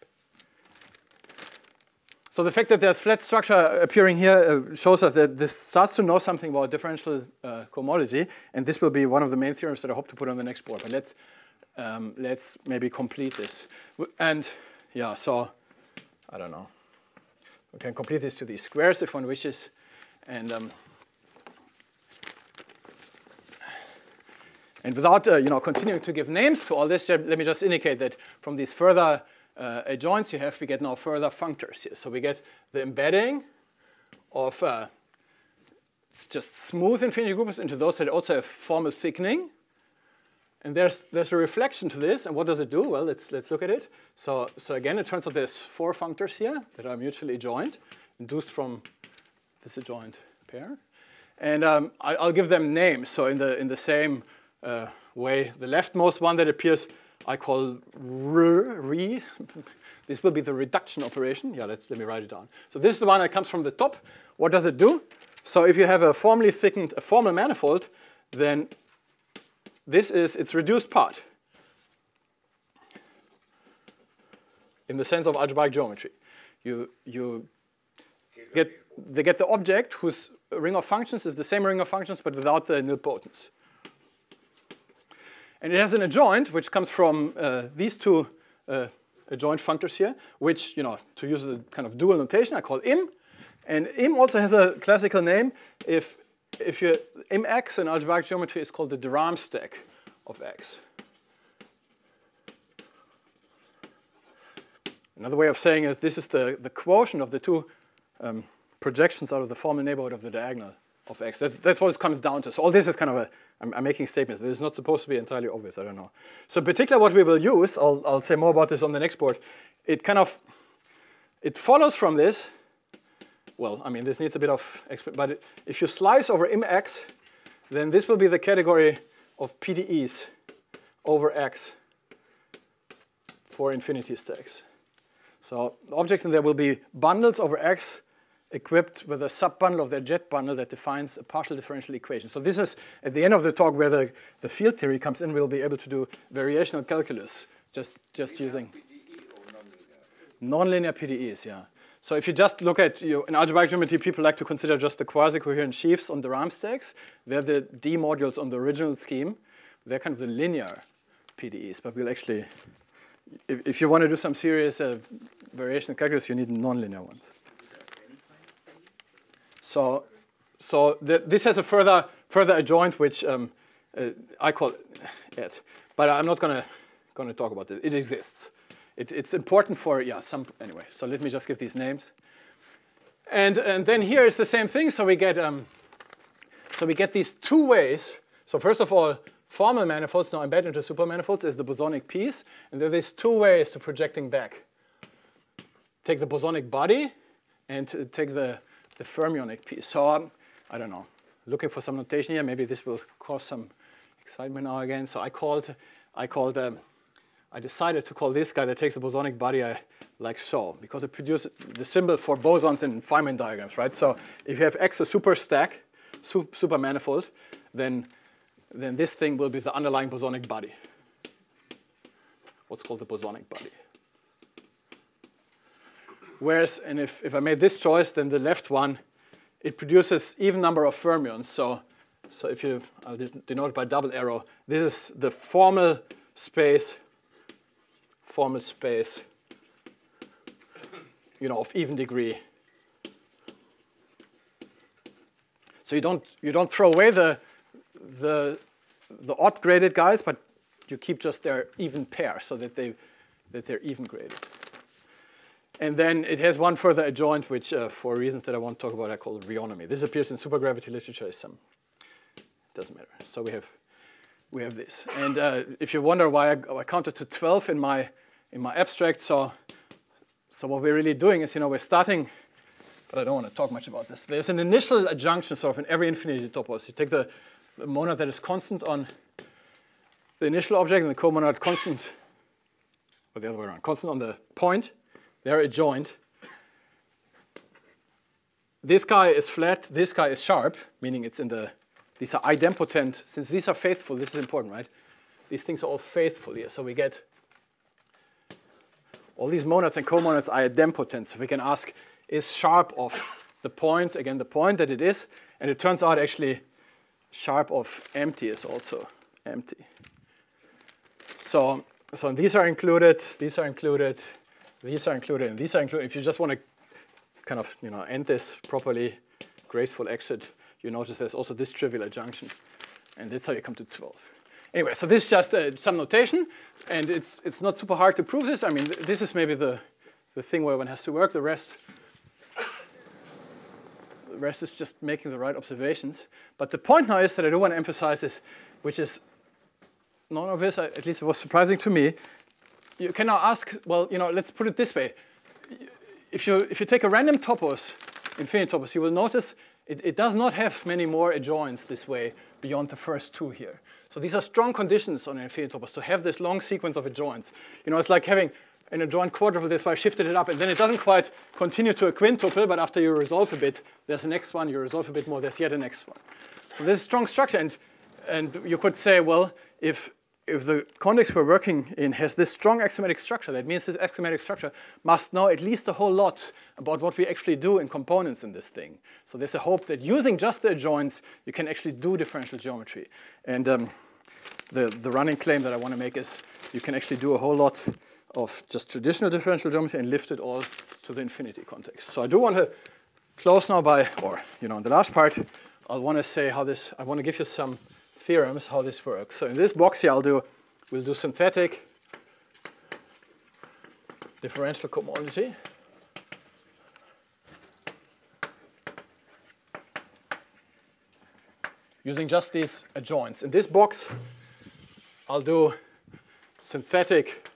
So the fact that there's flat structure appearing here uh, shows us that this starts to know something about differential uh, cohomology, and this will be one of the main theorems that I hope to put on the next board. But let's um, let's maybe complete this. And yeah, so I don't know. We can complete this to these squares if one wishes, and um, And without uh, you know, continuing to give names to all this, let me just indicate that from these further uh, adjoints you have, we get now further functors here. So we get the embedding of uh, it's just smooth infinity groups into those that also have formal thickening. And there's, there's a reflection to this. And what does it do? Well, let's, let's look at it. So, so again, it turns out there's four functors here that are mutually adjoint, induced from this adjoint pair. And um, I, I'll give them names. So in the, in the same uh, way, the leftmost one that appears, I call r, re. This will be the reduction operation. Yeah, let's, let me write it down. So this is the one that comes from the top. What does it do? So if you have a formally thickened, a formal manifold, then this is its reduced part in the sense of algebraic geometry. You, you get, they get the object whose ring of functions is the same ring of functions but without the nilpotence. And it has an adjoint which comes from uh, these two uh, adjoint functors here, which, you know, to use a kind of dual notation, I call im. And im also has a classical name. If, if you, imx in algebraic geometry is called the de Rham stack of x. Another way of saying it, this is the, the quotient of the two um, projections out of the formal neighborhood of the diagonal of x. That's, that's what it comes down to. So all this is kind of a, I'm, I'm making statements. This is not supposed to be entirely obvious, I don't know. So in particular what we will use, I'll, I'll say more about this on the next board, it kind of, it follows from this. Well, I mean, this needs a bit of, but it, if you slice over imx, then this will be the category of P D Es over x for infinity stacks. So the objects in there will be bundles over x equipped with a subbundle of their jet bundle that defines a partial differential equation. So this is at the end of the talk where the, the field theory comes in. We'll be able to do variational calculus just, just using nonlinear P D Es, yeah. So if you just look at, you know, in algebraic geometry, people like to consider just the quasi-coherent sheaves on the Rham stacks. They're the D modules on the original scheme. They're kind of the linear P D Es. But we'll actually, if, if you want to do some serious uh, variational calculus, you need nonlinear ones. So, so the, this has a further, further adjoint, which um, uh, I call it. But I'm not going to going to talk about it. It exists. It, it's important for, yeah, some, anyway. So let me just give these names. And, and then here is the same thing. So we get, um, so we get these two ways. So first of all, formal manifolds now embed into supermanifolds is the bosonic piece. And there are these two ways to projecting back. Take the bosonic body and take the, the fermionic piece. So um, I don't know, looking for some notation here. Maybe this will cause some excitement now again. So I called, I called, um, I decided to call this guy that takes a bosonic body uh, like so, because it produces the symbol for bosons in Feynman diagrams, right? So if you have X a super stack, su super manifold, then, then this thing will be the underlying bosonic body. What's called the bosonic body. Whereas, and if, if I made this choice, then the left one, it produces even number of fermions. So, so if you, I'll denote by double arrow, this is the formal space formal space, you know, of even degree. So you don't you don't throw away the the the odd graded guys, but you keep just their even pair so that they that they're even graded. And then it has one further adjoint, which uh, for reasons that I won't talk about, I call rheonomy. This appears in supergravity literature. Some it doesn't matter. So we have we have this. And uh, if you wonder why I, I counted to twelve in my in my abstract, so so what we're really doing is, you know, we're starting, but I don't want to talk much about this. There's an initial adjunction sort of in every infinity topos. You take the, the monad that is constant on the initial object and the comonad constant, or the other way around, constant on the point. They're adjoint. This guy is flat, this guy is sharp, meaning it's in the, these are idempotent. Since these are faithful, this is important, right? These things are all faithful here. So we get all these monads and comonads are idempotent. So we can ask, is sharp of the point, again, the point that it is. And it turns out actually sharp of empty is also empty. So, so these are included, these are included, these are included, and these are included. If you just want to kind of, you know, end this properly, graceful exit, you notice there's also this trivial adjunction. And that's how you come to twelve. anyway, so this is just uh, some notation, and it's it's not super hard to prove this. I mean, th this is maybe the the thing where one has to work. The rest, the rest is just making the right observations. But the point now is that I do want to emphasize this, which is non-obvious. At least it was surprising to me. You can now ask, well, you know, let's put it this way. If you, if you take a random topos, infinite topos, you will notice it, it does not have many more adjoints this way beyond the first two here. So these are strong conditions on an infinite topos to have this long sequence of adjoints. You know, it's like having an adjoint quadruple. That's why I shifted it up. And then it doesn't quite continue to a quintuple, but after you resolve a bit, there's the next one. You resolve a bit more, there's yet a next one. So this is strong structure. And, and you could say, well, if If the context we're working in has this strong axiomatic structure, that means this axiomatic structure must know at least a whole lot about what we actually do in components in this thing. So there's a hope that using just the adjoints, you can actually do differential geometry. And um, the, the running claim that I want to make is you can actually do a whole lot of just traditional differential geometry and lift it all to the infinity context. So I do want to close now by, or you know, in the last part, I want to say how this, I want to give you some theorems how this works. So in this box here, I'll do, we'll do synthetic differential cohomology. Using just these adjoints. In this box, I'll do synthetic,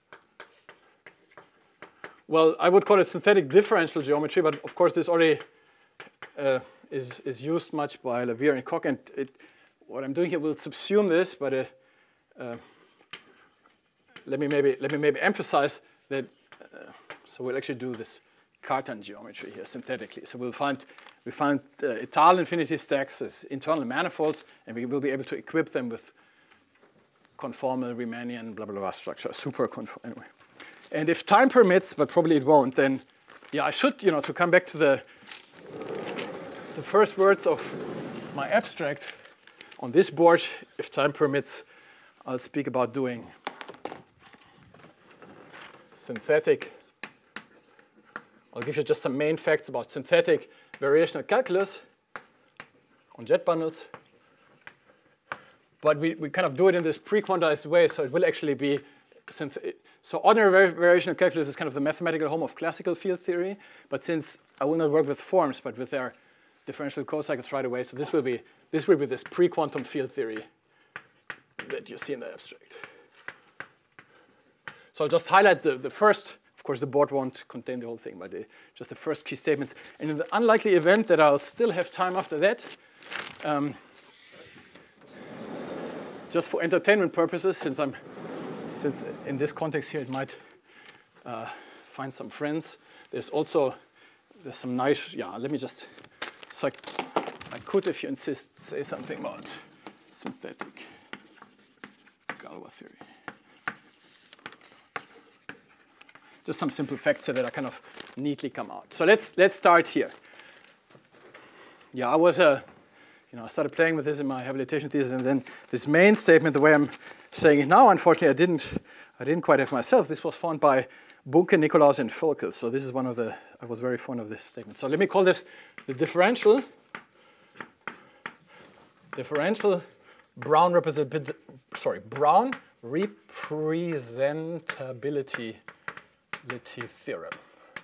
well, I would call it synthetic differential geometry, but of course this already uh, is, is used much by Lavier and Koch, and it, what I'm doing here will subsume this, but uh, uh, let me maybe let me maybe emphasize that. Uh, so we'll actually do this Cartan geometry here synthetically. So we'll find we find uh, étale infinity stacks as internal manifolds, and we will be able to equip them with conformal Riemannian blah blah blah structure, super conformal anyway. And if time permits, but probably it won't, then yeah, I should you know to come back to the the first words of my abstract. On this board, if time permits, I'll speak about doing synthetic. I'll give you just some main facts about synthetic variational calculus on jet bundles. But we, we kind of do it in this pre-quantized way, so it will actually be, so ordinary variational calculus is kind of the mathematical home of classical field theory. But since I will not work with forms, but with their differential cocycles right away, so this will be this will be this pre-quantum field theory that you see in the abstract. So I'll just highlight the, the first, of course the board won't contain the whole thing, but the, just the first key statements. And in the unlikely event that I'll still have time after that, um, just for entertainment purposes, since I'm since in this context here it might uh, find some friends, there's also there's some nice, yeah, let me just So I, I could, if you insist, say something about synthetic Galois theory. Just some simple facts here that are kind of neatly come out. So let's let's start here. Yeah, I was a, uh, you know, I started playing with this in my habilitation thesis, and then this main statement, the way I'm saying it now, unfortunately, I didn't I didn't quite have myself. This was found by Bunke, Nikolaus, and Völkel. So this is one of the, I was very fond of this statement. So let me call this the differential, differential Brown representability, sorry, Brown representability theorem.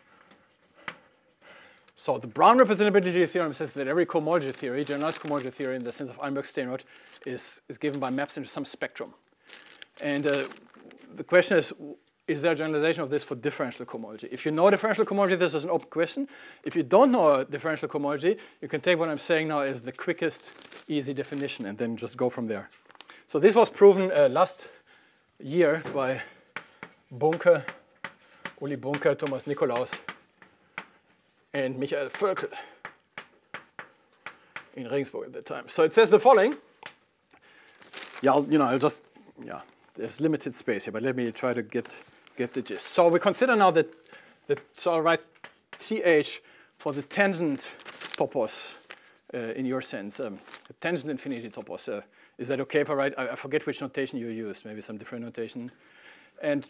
So the Brown representability theorem says that every cohomology theory, generalized cohomology theory in the sense of Einberg-Steenrod, is, is given by maps into some spectrum. And uh, the question is, is there a generalization of this for differential cohomology? If you know differential cohomology, this is an open question. If you don't know differential cohomology, you can take what I'm saying now as the quickest, easy definition and then just go from there. So this was proven uh, last year by Bunke, Uli Bunke, Thomas Nikolaus, and Michael Völkel in Regensburg at that time. So it says the following. Yeah, I'll, you know, I'll just, yeah, there's limited space here, but let me try to get get the gist. So we consider now that, that so I'll write T H for the tangent topos uh, in your sense, um, the tangent infinity topos. Uh, is that okay if I write? I, I forget which notation you used, maybe some different notation. And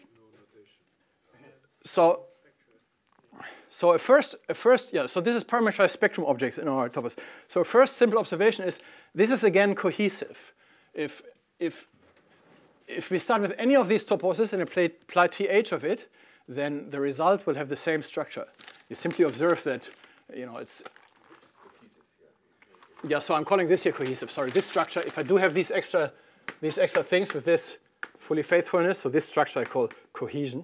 so, so a first, a first, yeah, so this is parameterized spectrum objects in our topos. So a first simple observation is this is again cohesive. If, if if we start with any of these toposes and apply, apply th of it, then the result will have the same structure. You simply observe that, you know, it's, yeah, so I'm calling this here cohesive. Sorry, this structure, if I do have these extra, these extra things with this fully faithfulness, so this structure I call cohesion.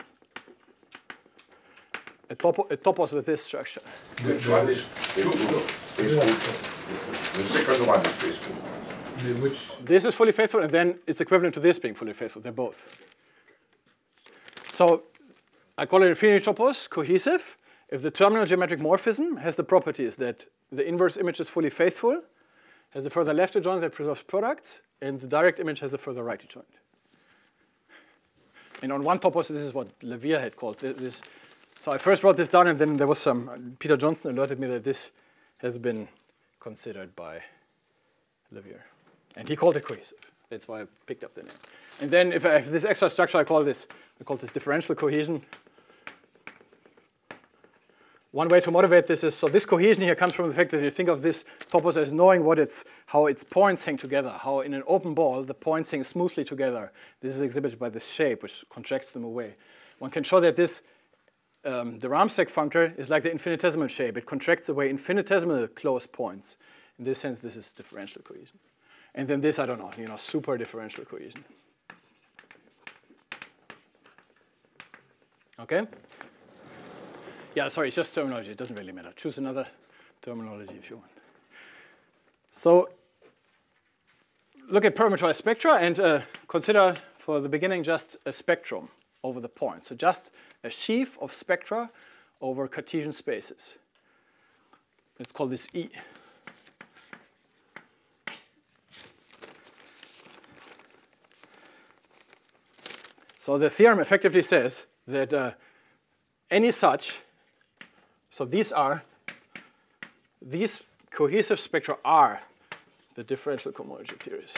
A, topo, a topos with this structure. Which one is faithful? Faithful. The second one is faithful. The which? This is fully faithful, and then it's equivalent to this being fully faithful. They're both. So I call it infinity topos, cohesive, if the terminal geometric morphism has the properties that the inverse image is fully faithful, has a further left adjoint that preserves products, and the direct image has a further right adjoint. And on one topos, this is what Levier had called this. So I first wrote this down, and then there was some, Peter Johnson alerted me that this has been considered by Levier. And he called it cohesive. That's why I picked up the name. And then if I have this extra structure, I call this, I call this differential cohesion. One way to motivate this is, so this cohesion here comes from the fact that you think of this topos as knowing what it's, how its points hang together, how in an open ball the points hang smoothly together. This is exhibited by this shape, which contracts them away. One can show that this, um, the Ramsek functor is like the infinitesimal shape. It contracts away infinitesimal close points. In this sense, this is differential cohesion. And then this, I don't know, you know, super differential cohesion. Okay? Yeah, sorry, it's just terminology. It doesn't really matter. Choose another terminology if you want. So look at parameterized spectra and uh, consider for the beginning just a spectrum over the point. So just a sheaf of spectra over Cartesian spaces. Let's call this E. So the theorem effectively says that uh, any such, so these are, these cohesive spectra are the differential cohomology theories.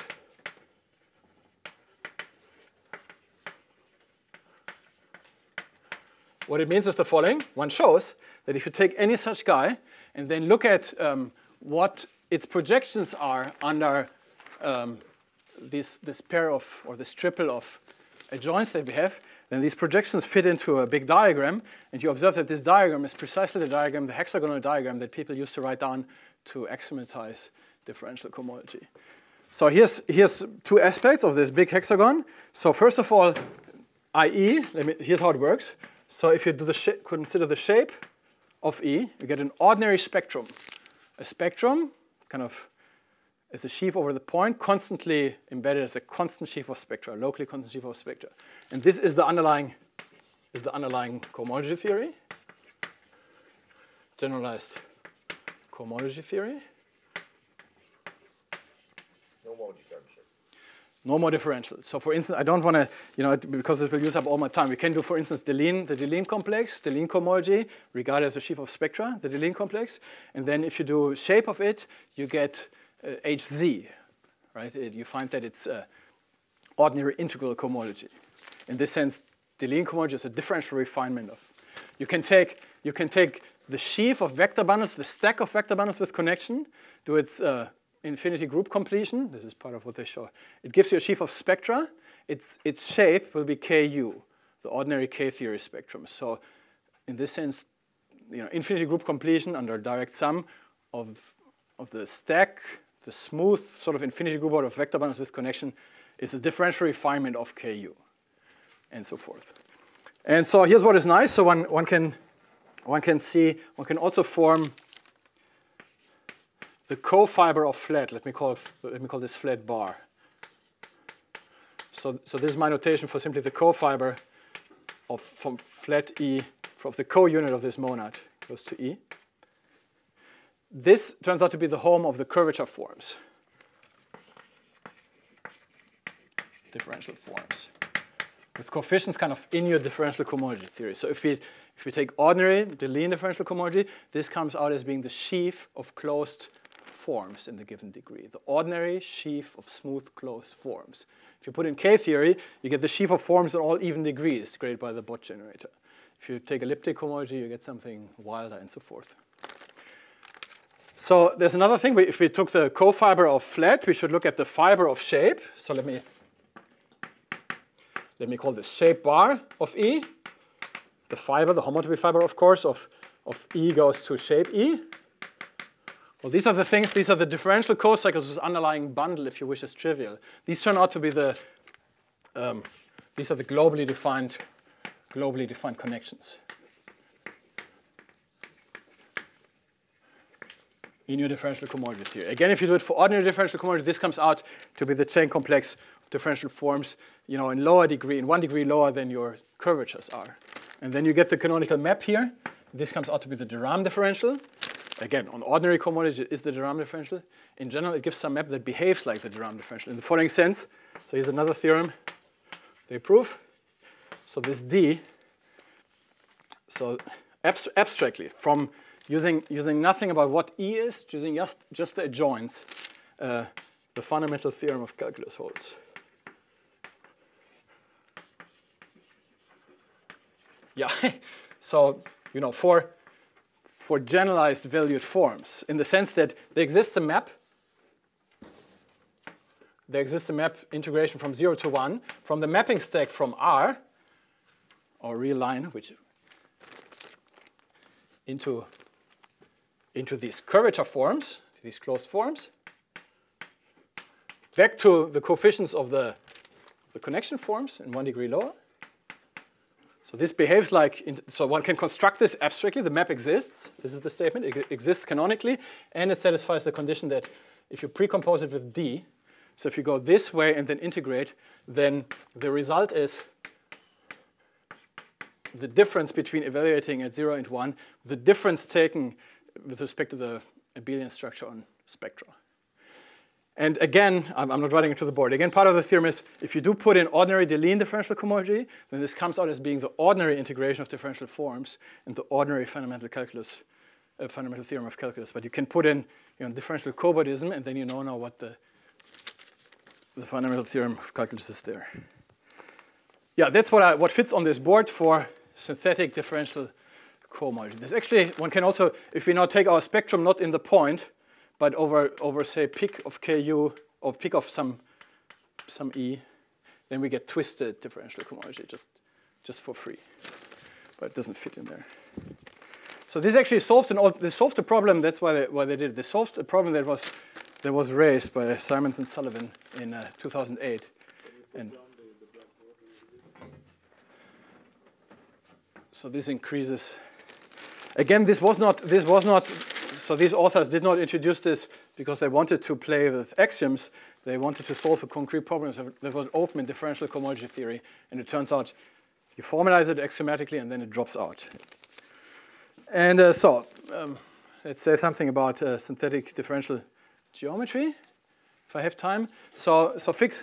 What it means is the following. One shows that if you take any such guy and then look at um, what its projections are under um, this, this pair of, or this triple of adjoints that we have, then these projections fit into a big diagram, and you observe that this diagram is precisely the diagram, the hexagonal diagram that people used to write down to axiommatize differential cohomology. So here's, here's two aspects of this big hexagon. So first of all, that is, let me, here's how it works. So if you do the consider the shape of E, you get an ordinary spectrum. A spectrum kind of is a sheaf over the point, constantly embedded as a constant sheaf of spectra, a locally constant sheaf of spectra. And this is the underlying, is the underlying cohomology theory, generalized cohomology theory. No more differential. No more differential. So for instance, I don't want to, you know, because it will use up all my time, we can do, for instance, Deligne, the Deligne complex, Deligne cohomology, regarded as a sheaf of spectra, the Deligne complex. And then if you do shape of it, you get uh, H Z, right? It, you find that it's uh, ordinary integral cohomology. In this sense, Deligne cohomology is a differential refinement of. You can take, you can take the sheaf of vector bundles, the stack of vector bundles with connection, do its uh, infinity group completion. This is part of what they show. It gives you a sheaf of spectra. Its, its shape will be K U, the ordinary K-theory spectrum. So in this sense, you know, infinity group completion under direct sum of, of the stack, the smooth sort of infinity group out of vector bundles with connection is a differential refinement of K U, and so forth. And so here's what is nice. So one, one, can, one can see, one can also form the co-fiber of flat. Let me call, let me call this flat bar. So, so this is my notation for simply the co-fiber of from flat E, of the co-unit of this monad goes to E. This turns out to be the home of the curvature forms, differential forms, with coefficients kind of in your differential cohomology theory. So if we, if we take ordinary Deligne differential cohomology, this comes out as being the sheaf of closed forms in the given degree, the ordinary sheaf of smooth closed forms. If you put in K-theory, you get the sheaf of forms in all even degrees, created by the Bott generator. If you take elliptic cohomology, you get something wilder and so forth. So there's another thing. If we took the co-fiber of flat, we should look at the fiber of shape. So let me let me call this shape bar of E. The fiber, the homotopy fiber, of course, of, of E goes to shape E. Well, these are the things, these are the differential co-cycles, this underlying bundle, if you wish, is trivial. These turn out to be the, um, these are the globally defined, globally defined connections in your differential cohomology theory. Again, if you do it for ordinary differential cohomology, this comes out to be the chain complex of differential forms, you know, in lower degree, in one degree lower than your curvatures are. And then you get the canonical map here. This comes out to be the de Rham differential. Again, on ordinary cohomology, it is the de Rham differential. In general, it gives some map that behaves like the de Rham differential in the following sense. So here's another theorem they prove. So this D, so abst abstractly, from using, using nothing about what E is, using just, just the adjoints, uh, the fundamental theorem of calculus holds. Yeah, so, you know, for for generalized valued forms, in the sense that there exists a map, there exists a map integration from zero to one, from the mapping stack from R, or real line, which into, into these curvature forms, these closed forms, back to the coefficients of the, the connection forms in one degree lower. So this behaves like, in, so one can construct this abstractly. The map exists. This is the statement. It exists canonically. And it satisfies the condition that if you precompose it with D, so if you go this way and then integrate, then the result is the difference between evaluating at zero and one, the difference taken with respect to the abelian structure on spectra. And again, I'm, I'm not writing it to the board. Again, part of the theorem is if you do put in ordinary de Leon differential cohomology, then this comes out as being the ordinary integration of differential forms and the ordinary fundamental calculus, uh, fundamental theorem of calculus. But you can put in, you know, differential cobordism, and then you know now what the, the fundamental theorem of calculus is there. Yeah, that's what, I, what fits on this board for synthetic differential cohomology. There's actually, one can also, if we now take our spectrum not in the point, but over, over say, pic of Ku, or pic of some, some E, then we get twisted differential cohomology just, just for free. But it doesn't fit in there. So this actually solved an this solved a problem. That's why they, why they did it. They solved a problem that was that was raised by Simons and Sullivan in uh, two thousand eight. And so this increases. Again, this was not this was not. So these authors did not introduce this because they wanted to play with axioms. They wanted to solve a concrete problem that was open in differential cohomology theory. And it turns out you formalize it axiomatically and then it drops out. And uh, so um, let's say something about uh, synthetic differential geometry, if I have time. So, so fix,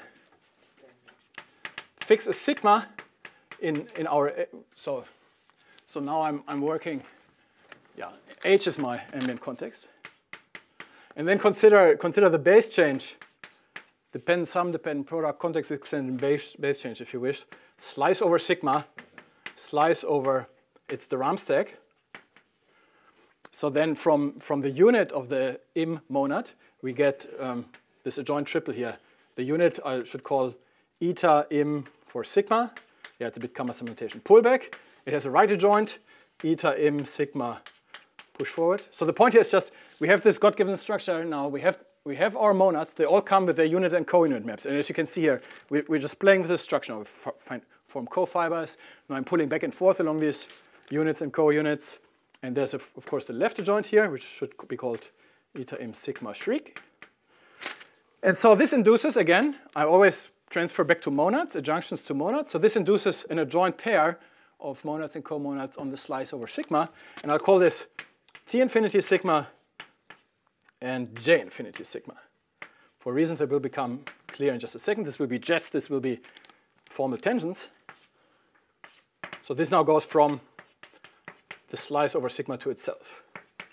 fix a sigma in, in our, so, so now I'm, I'm working. Yeah, H is my ambient context. And then consider, consider the base change, dependent sum, dependent product, context extended base, base change, if you wish. Slice over sigma, slice over, it's the Rham stack. So then from, from the unit of the im monad, we get um, this adjoint triple here. The unit I should call eta im for sigma. Yeah, it's a bit cumbersome notation. Pullback, it has a right adjoint, eta im sigma push forward. So the point here is just, we have this God-given structure now. We have, we have our monads. They all come with their unit and co-unit maps. And as you can see here, we, we're just playing with this structure. We find, form co-fibers. Now I'm pulling back and forth along these units and co-units. And there's, a, of course, the left adjoint here, which should be called eta im sigma shriek. And so this induces, again, I always transfer back to monads, adjunctions to monads. So this induces an adjoint pair of monads and co-monads on the slice over sigma. And I'll call this T infinity sigma and J infinity sigma. For reasons that will become clear in just a second, this will be just, this will be formal tangents. So this now goes from the slice over sigma to itself.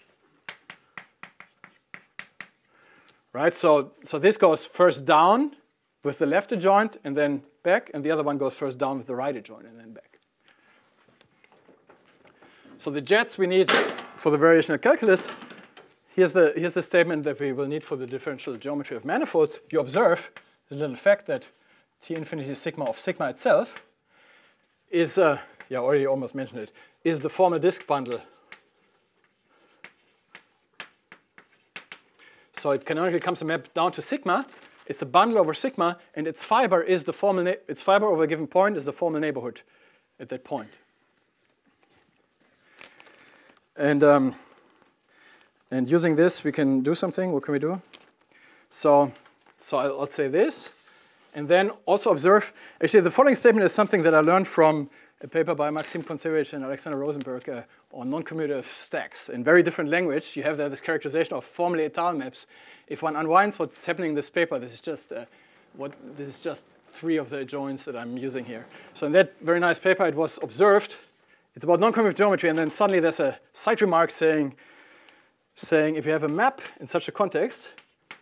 Right, so, so this goes first down with the left adjoint and then back, and the other one goes first down with the right adjoint and then back. So the jets we need for the variational calculus, here's the, here's the statement that we will need for the differential geometry of manifolds. You observe the little fact that T infinity sigma of sigma itself, is, uh, yeah, I already almost mentioned it, is the formal disk bundle. So it canonically comes to map down to sigma. It's a bundle over sigma, and its fiber is the formal, its fiber over a given point is the formal neighborhood at that point. And, um, and using this, we can do something. What can we do? So, so I'll, I'll say this. And then also observe, actually the following statement is something that I learned from a paper by Maxim Kontsevich and Alexander Rosenberg uh, on non-commutative stacks. In very different language, you have there this characterization of formulate étale maps. If one unwinds what's happening in this paper, this is just uh, what this is just three of the adjoints that I'm using here. So in that very nice paper, it was observed. It's about non-commutative geometry, and then suddenly there's a side remark saying, saying if you have a map in such a context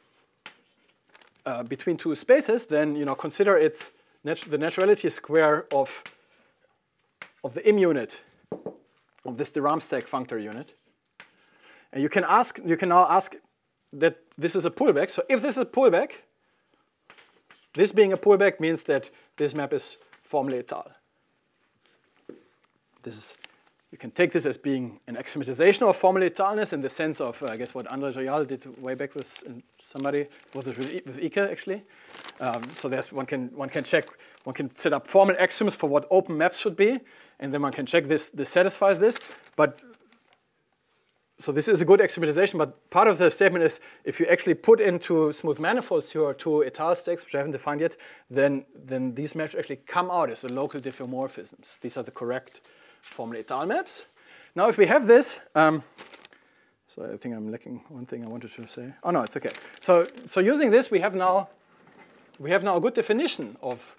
uh, between two spaces, then you know consider its nat the naturality square of of the im unit of this de Rham-Stack functor unit. And you can ask, you can now ask that this is a pullback. So if this is a pullback, this being a pullback means that this map is formally étale. This is, you can take this as being an axiomatization of formally étaleness in the sense of, uh, I guess, what André Joyal did way back with somebody, was it with, with Ike actually? Um, so there's one can one can check, one can set up formal axioms for what open maps should be, and then one can check this, this satisfies this. But so this is a good axiomatization, but part of the statement is if you actually put into smooth manifolds your two étale stacks, which I haven't defined yet, then, then these maps actually come out as the local diffeomorphisms. These are the correct formal étale maps. Now if we have this, um, so I think I'm lacking one thing I wanted to say. Oh no, it's okay. So, so using this, we have now, we have now a good definition of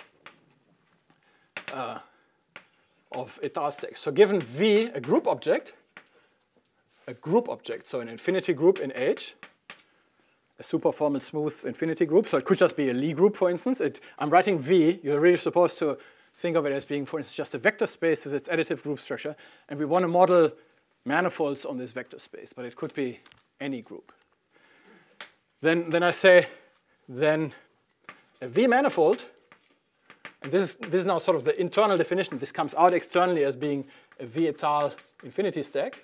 uh, of étale stacks. So given V, a group object, a group object, so an infinity group in H, a superformal smooth infinity group. So it could just be a Lie group, for instance. It, I'm writing V. You're really supposed to think of it as being, for instance, just a vector space with its additive group structure. And we want to model manifolds on this vector space, but it could be any group. Then, then I say, then a V manifold, and this is, this is now sort of the internal definition. This comes out externally as being a V étale infinity stack.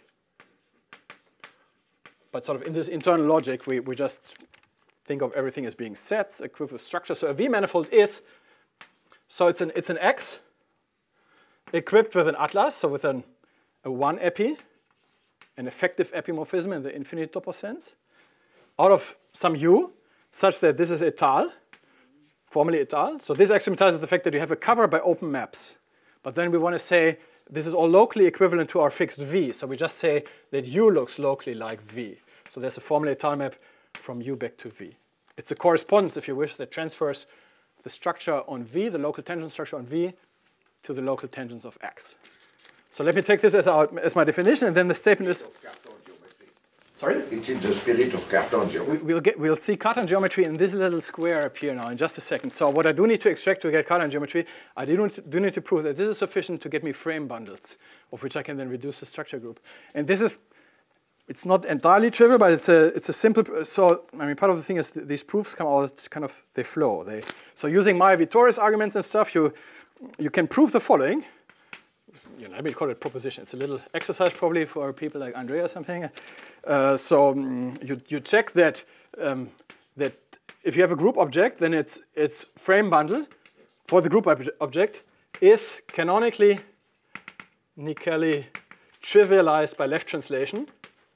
But sort of in this internal logic, we, we just think of everything as being sets equipped with structure. So a V manifold is, so it's an, it's an X equipped with an atlas, so with an, a one epi, an effective epimorphism in the infinite topos sense, out of some U, such that this is étale, formally étale. So this axiomatizes the fact that you have a cover by open maps. But then we want to say this is all locally equivalent to our fixed V. So we just say that U looks locally like V. So there's a formally étale map from U back to V. It's a correspondence, if you wish, that transfers the structure on V, the local tangent structure on V, to the local tangents of X. So let me take this as, our, as my definition, and then the statement is... Sorry? It's in the spirit of Cartan geometry. We'll, get, we'll see Cartan geometry in this little square up here now in just a second. So what I do need to extract to get Cartan geometry, I do, do need to prove that this is sufficient to get me frame bundles, of which I can then reduce the structure group. And this is, it's not entirely trivial, but it's a, it's a simple, so I mean, part of the thing is th these proofs come out, kind of, they flow. They, so using Maya-Vittori's arguments and stuff, you, you can prove the following. You know, let me call it proposition. It's a little exercise probably for people like Andrea or something. Uh, so um, you, you check that, um, that if you have a group object, then its, its frame bundle for the group ob object is canonically, Nicali trivialized by left translation.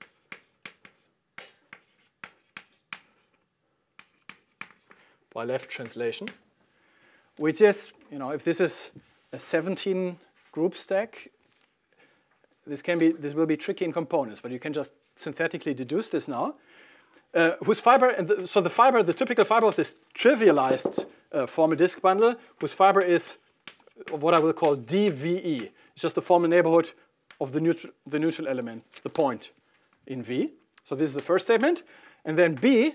By left translation, which is, you know, if this is a seventeen group stack, this can be, this will be tricky in components, but you can just synthetically deduce this now. Uh, whose fiber, and the, so the fiber, the typical fiber of this trivialized uh, formal disk bundle, whose fiber is what I will call D V E. It's just the formal neighborhood of the neutral, the neutral element, the point in V. So this is the first statement, and then B.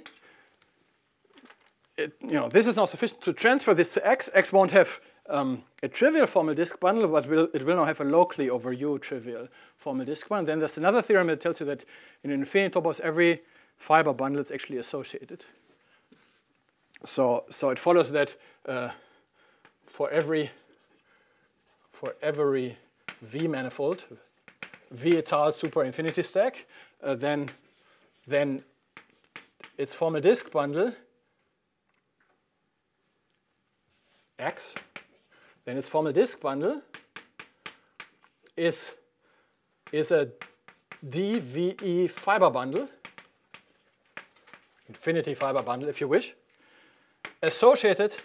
It, you know, this is not sufficient to transfer this to X. X won't have um, a trivial formal disk bundle, but will, it will now have a locally over U trivial formal disk bundle. Then there's another theorem that tells you that in an infinite topos, every fiber bundle is actually associated. So, so it follows that uh, for every for every V manifold, V étale super infinity stack, uh, then, then its formal disk bundle X, then its formal disk bundle is, is a D V E fiber bundle, infinity fiber bundle if you wish, associated.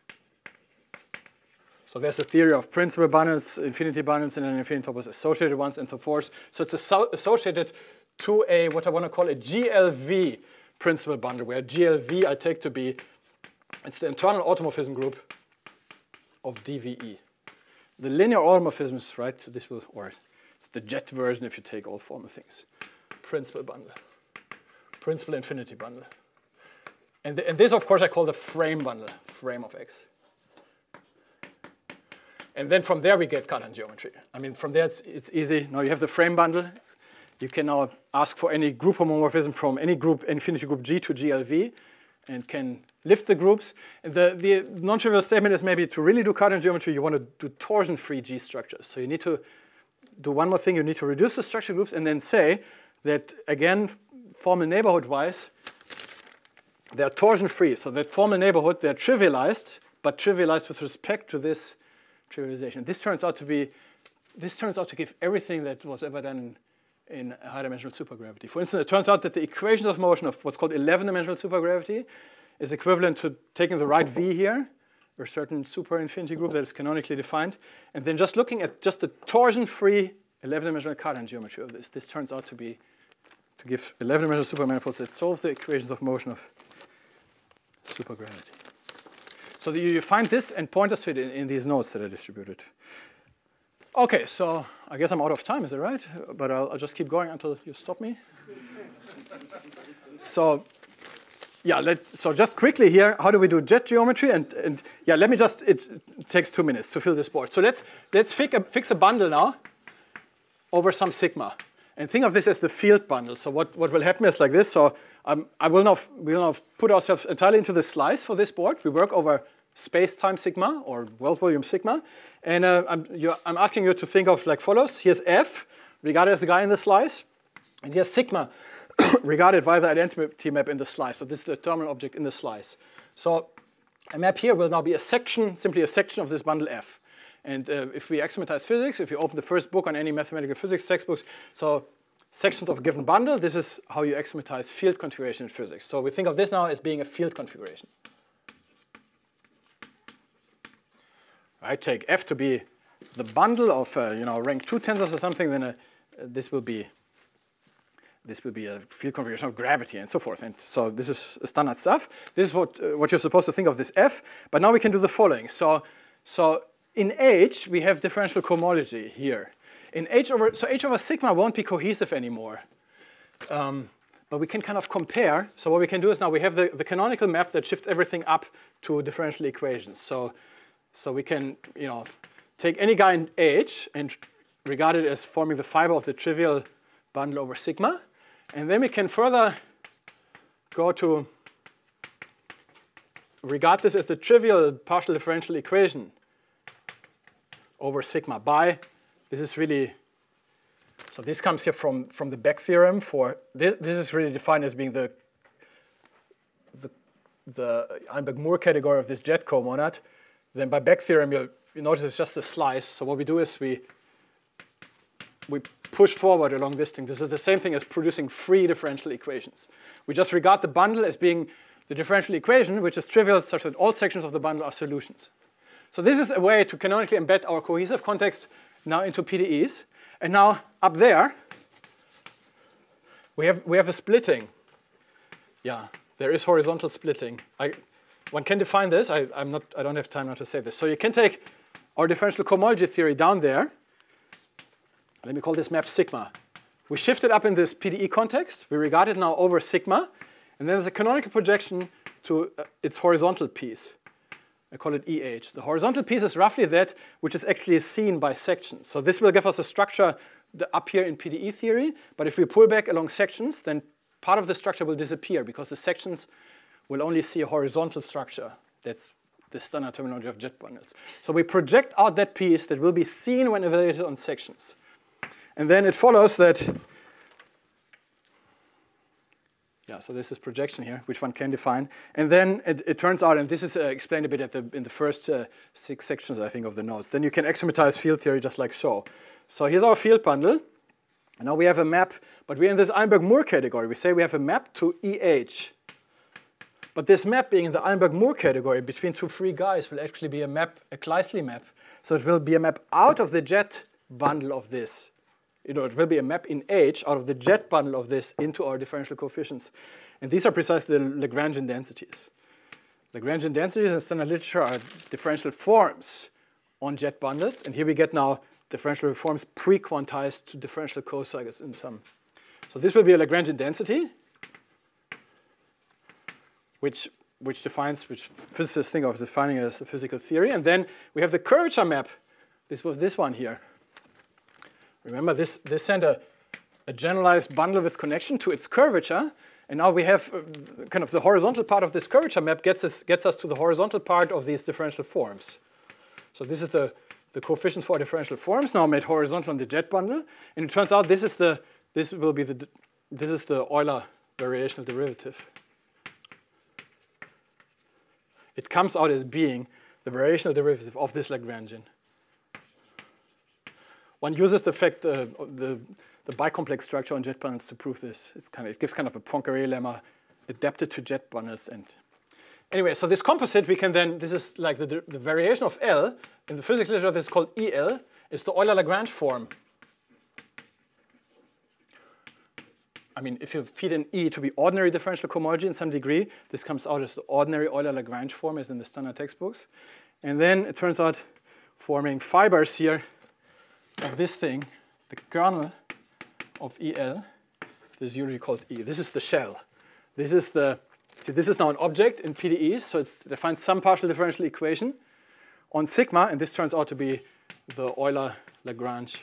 So there's a theory of principal bundles, infinity bundles, and then infinity topos, associated ones, and so forth. So it's associated to a, what I want to call a G L V principal bundle, where G L V I take to be, it's the internal automorphism group of D V E. The linear automorphisms, right, so this will, or it's the jet version if you take all formal things. Principal bundle, principal infinity bundle. And, the, and this, of course, I call the frame bundle, frame of X. And then from there we get Cartan geometry. I mean, from there it's, it's easy. Now you have the frame bundle. It's, you can now ask for any group homomorphism from any group, infinity group G to G L V, and can lift the groups. And the, the non-trivial statement is maybe to really do Cartan geometry, you want to do torsion-free G structures. So you need to do one more thing. You need to reduce the structure groups and then say that, again, formal neighborhood-wise, they're torsion-free. So that formal neighborhood, they're trivialized, but trivialized with respect to this trivialization. This turns out to be, this turns out to give everything that was ever done in, in high-dimensional supergravity. For instance, it turns out that the equations of motion of what's called eleven-dimensional supergravity is equivalent to taking the right V here, or a certain super infinity group that is canonically defined, and then just looking at just the torsion-free eleven-dimensional Cartan geometry of this. This turns out to be to give eleven-dimensional supermanifolds that solve the equations of motion of supergravity. So the, you find this and pointers to it in, in these nodes that are distributed. OK, so I guess I'm out of time, is that right? But I'll, I'll just keep going until you stop me. So yeah, let, so just quickly here, how do we do jet geometry? And, and yeah, let me just, it, it takes two minutes to fill this board. So let's, let's fix, a, fix a bundle now over some sigma. And think of this as the field bundle. So what, what will happen is like this. So um, I will now, we will now put ourselves entirely into the slice for this board. We work over space-time sigma, or wealth volume sigma. And uh, I'm, I'm asking you to think of like follows. Here's F, regarded as the guy in the slice. And here's sigma, regarded via the identity map in the slice. So this is the terminal object in the slice. So a map here will now be a section, simply a section of this bundle F. And uh, if we axiomatize physics, if you open the first book on any mathematical physics textbooks, so sections of a given bundle, this is how you axiomatize field configuration in physics. So we think of this now as being a field configuration. Right, take F to be the bundle of uh, you know, rank two tensors or something, then uh, this will be this will be a field configuration of gravity and so forth. And so this is standard stuff. This is what uh, what you're supposed to think of this F. But now we can do the following. So so in H we have differential cohomology here. In H over so H over sigma won't be cohesive anymore. Um, but we can kind of compare. So what we can do is now we have the, the canonical map that shifts everything up to differential equations. So So we can, you know, take any guy in H and regard it as forming the fiber of the trivial bundle over sigma. And then we can further go to regard this as the trivial partial differential equation over sigma by, this is really, so this comes here from, from the Beck theorem for, this, this is really defined as being the, the, the Einberg-Moore category of this jet comonad. Then by Beck theorem, you'll, you notice it's just a slice. So what we do is we, we push forward along this thing. This is the same thing as producing free differential equations. We just regard the bundle as being the differential equation, which is trivial such that all sections of the bundle are solutions. So this is a way to canonically embed our cohesive context now into P D Es. And now up there, we have, we have a splitting. Yeah, there is horizontal splitting. I, One can define this. I, I'm not, I don't have time now to say this. So you can take our differential cohomology theory down there. Let me call this map sigma. We shift it up in this P D E context. We regard it now over sigma. And then there's a canonical projection to uh, its horizontal piece. I call it E H. The horizontal piece is roughly that which is actually seen by sections. So this will give us a structure up here in P D E theory. But if we pull back along sections, then part of the structure will disappear because the sections will only see a horizontal structure that's the standard terminology of jet bundles. So we project out that piece that will be seen when evaluated on sections. And then it follows that, yeah, so this is projection here, which one can define. And then it, it turns out, and this is uh, explained a bit at the, in the first uh, six sections, I think, of the notes. Then you can axiommatize field theory just like so. So here's our field bundle. And now we have a map, but we're in this Eilenberg-Moore category. We say we have a map to E H. But this map being in the Eilenberg-Moore category between two free guys will actually be a map, a Kleisli map. So it will be a map out of the jet bundle of this. You know, it will be a map in H out of the jet bundle of this into our differential coefficients. And these are precisely the Lagrangian densities. Lagrangian densities in standard literature are differential forms on jet bundles. And here we get now differential forms pre-quantized to differential cocycles in some. So this will be a Lagrangian density, which, which defines, which physicists think of defining as a physical theory. And then we have the curvature map. This was this one here. Remember, this, this sent a, a generalized bundle with connection to its curvature. And now we have uh, kind of the horizontal part of this curvature map gets us, gets us to the horizontal part of these differential forms. So this is the, the coefficients for differential forms now made horizontal on the jet bundle. And it turns out this is the, this will be the, this is the Euler variational derivative. It comes out as being the variational derivative of this Lagrangian. One uses the fact uh, the the bicomplex structure on jet bundles to prove this. It's kind of, it gives kind of a Poincaré lemma adapted to jet bundles. And anyway, so this composite we can then, this is like the, the variation of L. In the physics literature, this is called E L. It's the Euler-Lagrange form. I mean, if you feed an E to be ordinary differential cohomology in some degree, this comes out as the ordinary Euler-Lagrange form as in the standard textbooks. And then it turns out forming fibers here of this thing, the kernel of E L, this is usually called E. This is the shell. This is the, see, this is now an object in P D Es, so it defines some partial differential equation on sigma, and this turns out to be the Euler-Lagrange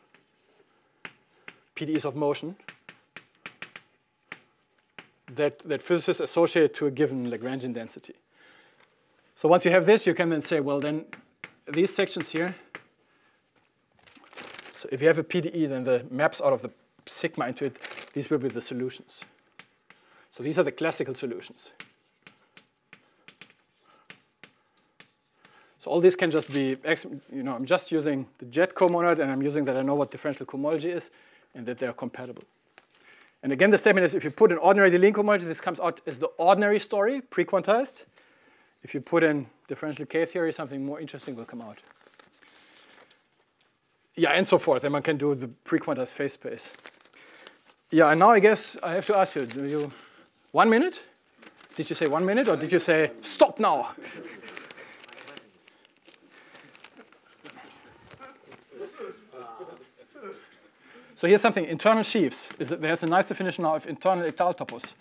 P D Es of motion that, that physicists associate to a given Lagrangian density. So once you have this, you can then say, well, then these sections here, so if you have a P D E, then the maps out of the sigma into it, these will be the solutions. So these are the classical solutions. So all this can just be, you know, I'm just using the jet comonad, and I'm using that I know what differential cohomology is, and that they're compatible. And again, the statement is if you put an ordinary de Link cohomology, this comes out as the ordinary story, pre-quantized. If you put in differential K theory, something more interesting will come out. Yeah, and so forth. And one can do the pre-quantized phase space. Yeah, and now I guess I have to ask you, do you, one minute? Did you say one minute, or did you say, stop now? So here's something, internal sheaves. Is that there's a nice definition now of internal étale topos.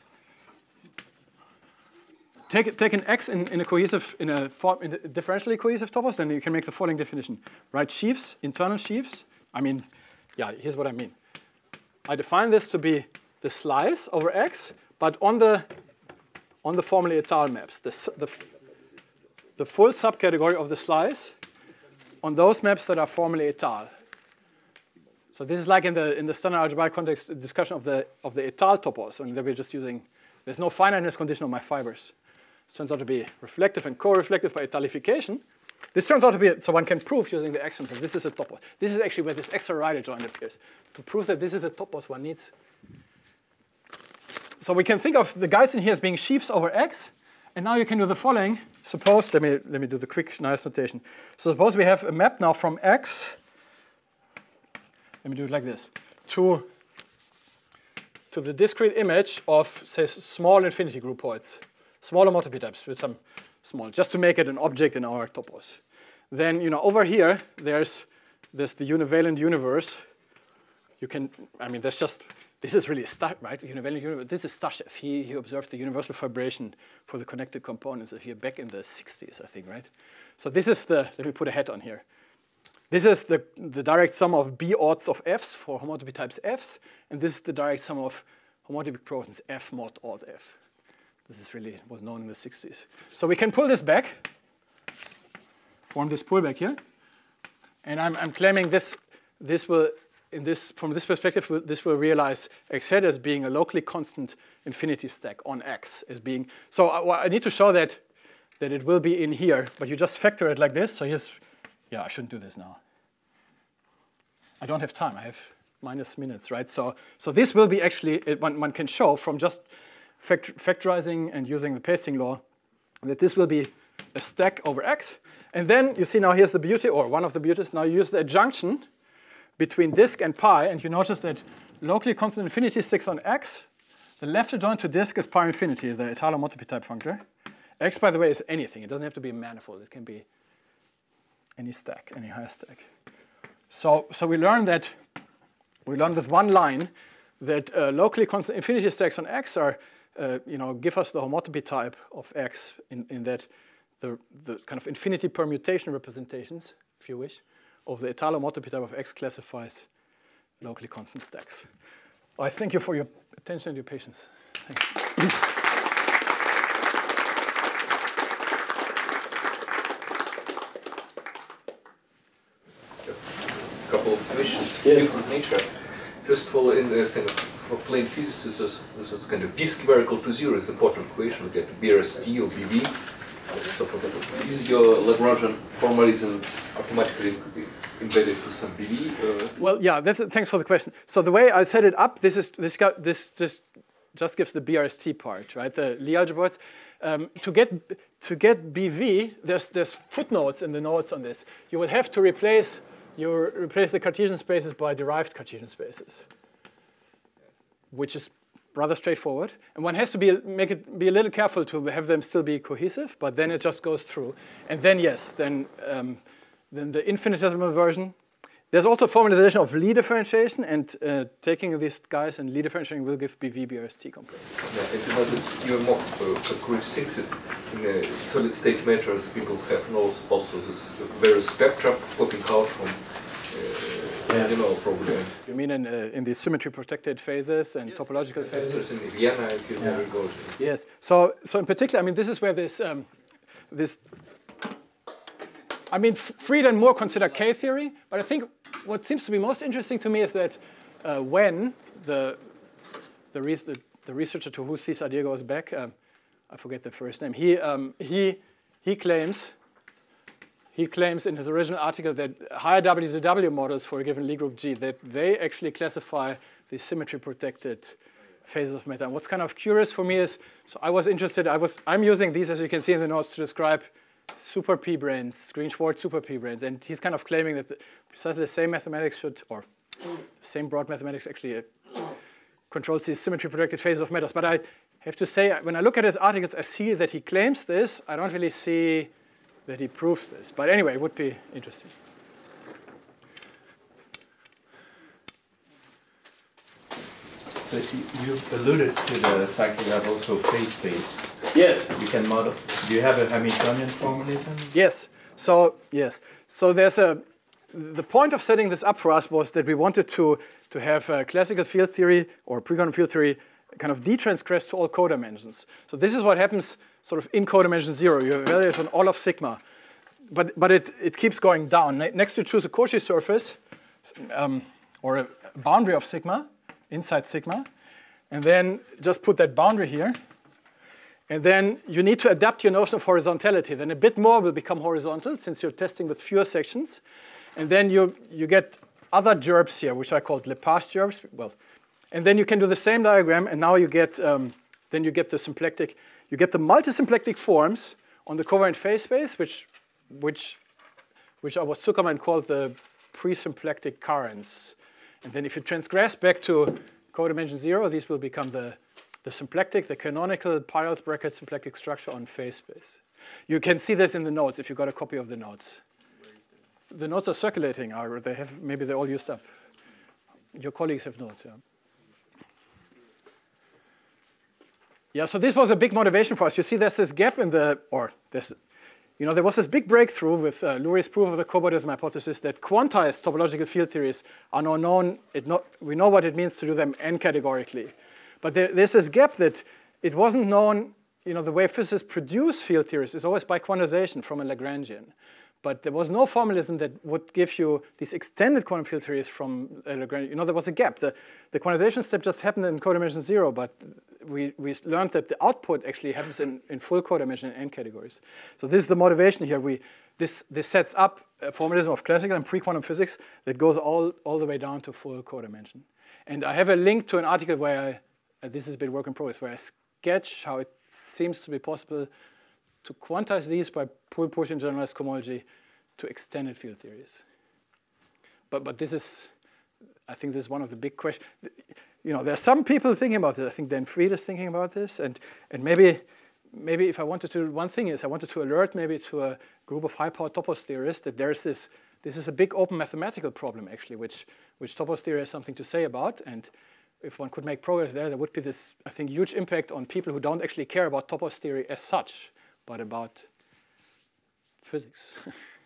Take, take an X in, in a cohesive, in a, form, in a differentially cohesive topos, then you can make the following definition. Write sheaves, internal sheaves. I mean, yeah, here's what I mean. I define this to be the slice over X, but on the, on the formally étale maps, the, the, the full subcategory of the slice on those maps that are formally étale. So this is like in the, in the standard algebraic context discussion of the, of the étale topos, and that we're just using, there's no finiteness condition on my fibers. This turns out to be reflective and co-reflective by étalification. This turns out to be, so one can prove using the axiom that this is a topos. This is actually where this extra right adjoint appears. To prove that this is a topos, one needs. So we can think of the guys in here as being sheaves over X. And now you can do the following. Suppose, let me, let me do the quick nice notation. So suppose we have a map now from X. Let me do it like this. To, to the discrete image of, say, small infinity groupoids. Small homotopy types with some small, just to make it an object in our topos. Then, you know, over here, there's, there's the univalent universe. You can, I mean, there's just, this is really, right? Univalent universe. This is Stashev. He, he observed the universal vibration for the connected components here back in the sixties, I think, right? So this is the, let me put a hat on here. This is the, the direct sum of B odds of Fs for homotopy types Fs, and this is the direct sum of homotopy proportions F mod odd F. This is really was known in the sixties. So we can pull this back. form this pullback here. And I'm, I'm claiming this, this will, in this, from this perspective, this will realize X head as being a locally constant infinity stack on X as being. So I, well, I need to show that, that it will be in here, but you just factor it like this. So here's, yeah, I shouldn't do this now. I don't have time. I have minus minutes, right? So, so this will be actually, it, one, one can show from just fact, factorizing and using the pasting law that this will be a stack over X. And then you see now here's the beauty, or one of the beauties. Now you use the adjunction between disk and pi, and you notice that locally constant infinity sticks on X. The left adjoint to disk is pi infinity, the Italo-homotopy type functor. X, by the way, is anything. It doesn't have to be a manifold. It can be any stack, any higher stack. So, so we learned that, we learned with one line that uh, locally constant infinity stacks on X are, uh, you know, give us the homotopy type of X in, in that the, the kind of infinity permutation representations, if you wish, of the Italo-homotopy type of X classifies locally constant stacks. I thank you for your attention and your patience. Thanks. Couple of questions, yes. Different nature. First of all, in the kind of for plane physicists, this, this is kind of B square equal to zero is important equation. We get B R S T or B V. So for example, is your Lagrangian formalism automatically embedded to some B V? Uh, well, yeah. That's, thanks for the question. So the way I set it up, this is this got, this just just gives the B R S T part, right? The Lie algebras. Um, to get to get B V, there's there's footnotes in the notes on this. You will have to replace. You replace the Cartesian spaces by derived Cartesian spaces, which is rather straightforward. And one has to be make it be a little careful to have them still be cohesive, but then it just goes through. And then yes, then um, then the infinitesimal version. There's also formalization of Lie differentiation, and uh, taking these guys and Lie differentiating will give B V B R S T complex. Yeah, and because it's even more uh, concrete things, it's in uh, solid state matters. People have knows also this various spectra popping out from. Uh, yeah. You know, probably. You mean in, uh, in these symmetry protected phases and yes. topological phases? In Vienna, if you yeah. go to. Yes. So, so in particular, I mean, this is where this, um, this. I mean, Fried and Moore consider K theory, but I think what seems to be most interesting to me is that uh, when the the, re the the researcher to whose this idea goes back, um, I forget the first name. He um, he he claims. He claims in his original article that higher W Z W models for a given Lie group G, that they actually classify the symmetry-protected phases of matter. And what's kind of curious for me is, so I was interested, I was, I'm using these, as you can see in the notes, to describe super P-branes, Green-Schwarz super P-branes. And he's kind of claiming that the, precisely the same mathematics should, or the same broad mathematics actually uh, controls these symmetry-protected phases of matters. But I have to say, when I look at his articles, I see that he claims this. I don't really see that he proves this. But anyway, it would be interesting. So you alluded to the fact that you have also phase space. Yes. You can model. Do you have a Hamiltonian formalism? Yes. So yes. So there's a. The point of setting this up for us was that we wanted to to have a classical field theory or pre-quantum field theory kind of detransgress to all codimensions. So this is what happens sort of in codimension zero. You evaluate on all of sigma, but but it it keeps going down. Next, you choose a Cauchy surface um, or a boundary of sigma inside sigma, and then just put that boundary here. And then you need to adapt your notion of horizontality. Then a bit more will become horizontal since you're testing with fewer sections. And then you, you get other gerbs here, which I called Lepage gerbs. Well, and then you can do the same diagram, and now you get um, then you get the symplectic, you get the multisymplectic forms on the covariant phase space, which which which are what Zuckerman called the pre-symplectic currents. And then if you transgress back to codimension zero, these will become the, the symplectic, the canonical Peierls bracket symplectic structure on phase space. You can see this in the notes if you got a copy of the notes. The notes are circulating, or they have, maybe they're all used up. Your colleagues have notes, yeah. Yeah, so this was a big motivation for us. You see there's this gap in the, or there's, you know, there was this big breakthrough with uh, Lurie's proof of the cobordism hypothesis that quantized topological field theories are now known, it not, we know what it means to do them n-categorically. But there, there's this gap that it wasn't known, you know, the way physicists produce field theories is always by quantization from a Lagrangian. But there was no formalism that would give you these extended quantum field theories from uh, Lagrangian. You know, there was a gap. The, the quantization step just happened in codimension zero, but we, we learned that the output actually happens in, in full codimension in n categories. So this is the motivation here. We, this, this sets up a formalism of classical and pre-quantum physics that goes all, all the way down to full codimension. And I have a link to an article where I, uh, this is a bit work in progress, where I sketch how it seems to be possible to quantize these by pull-pushing generalized cohomology to extended field theories. But, but this is, I think this is one of the big questions. You know, there are some people thinking about this. I think Dan Fried is thinking about this. And, and maybe, maybe if I wanted to, one thing is I wanted to alert maybe to a group of high-power topos theorists that there's this, this is a big open mathematical problem actually, which, which topos theory has something to say about. And if one could make progress there, there would be this, I think, huge impact on people who don't actually care about topos theory as such, but about physics.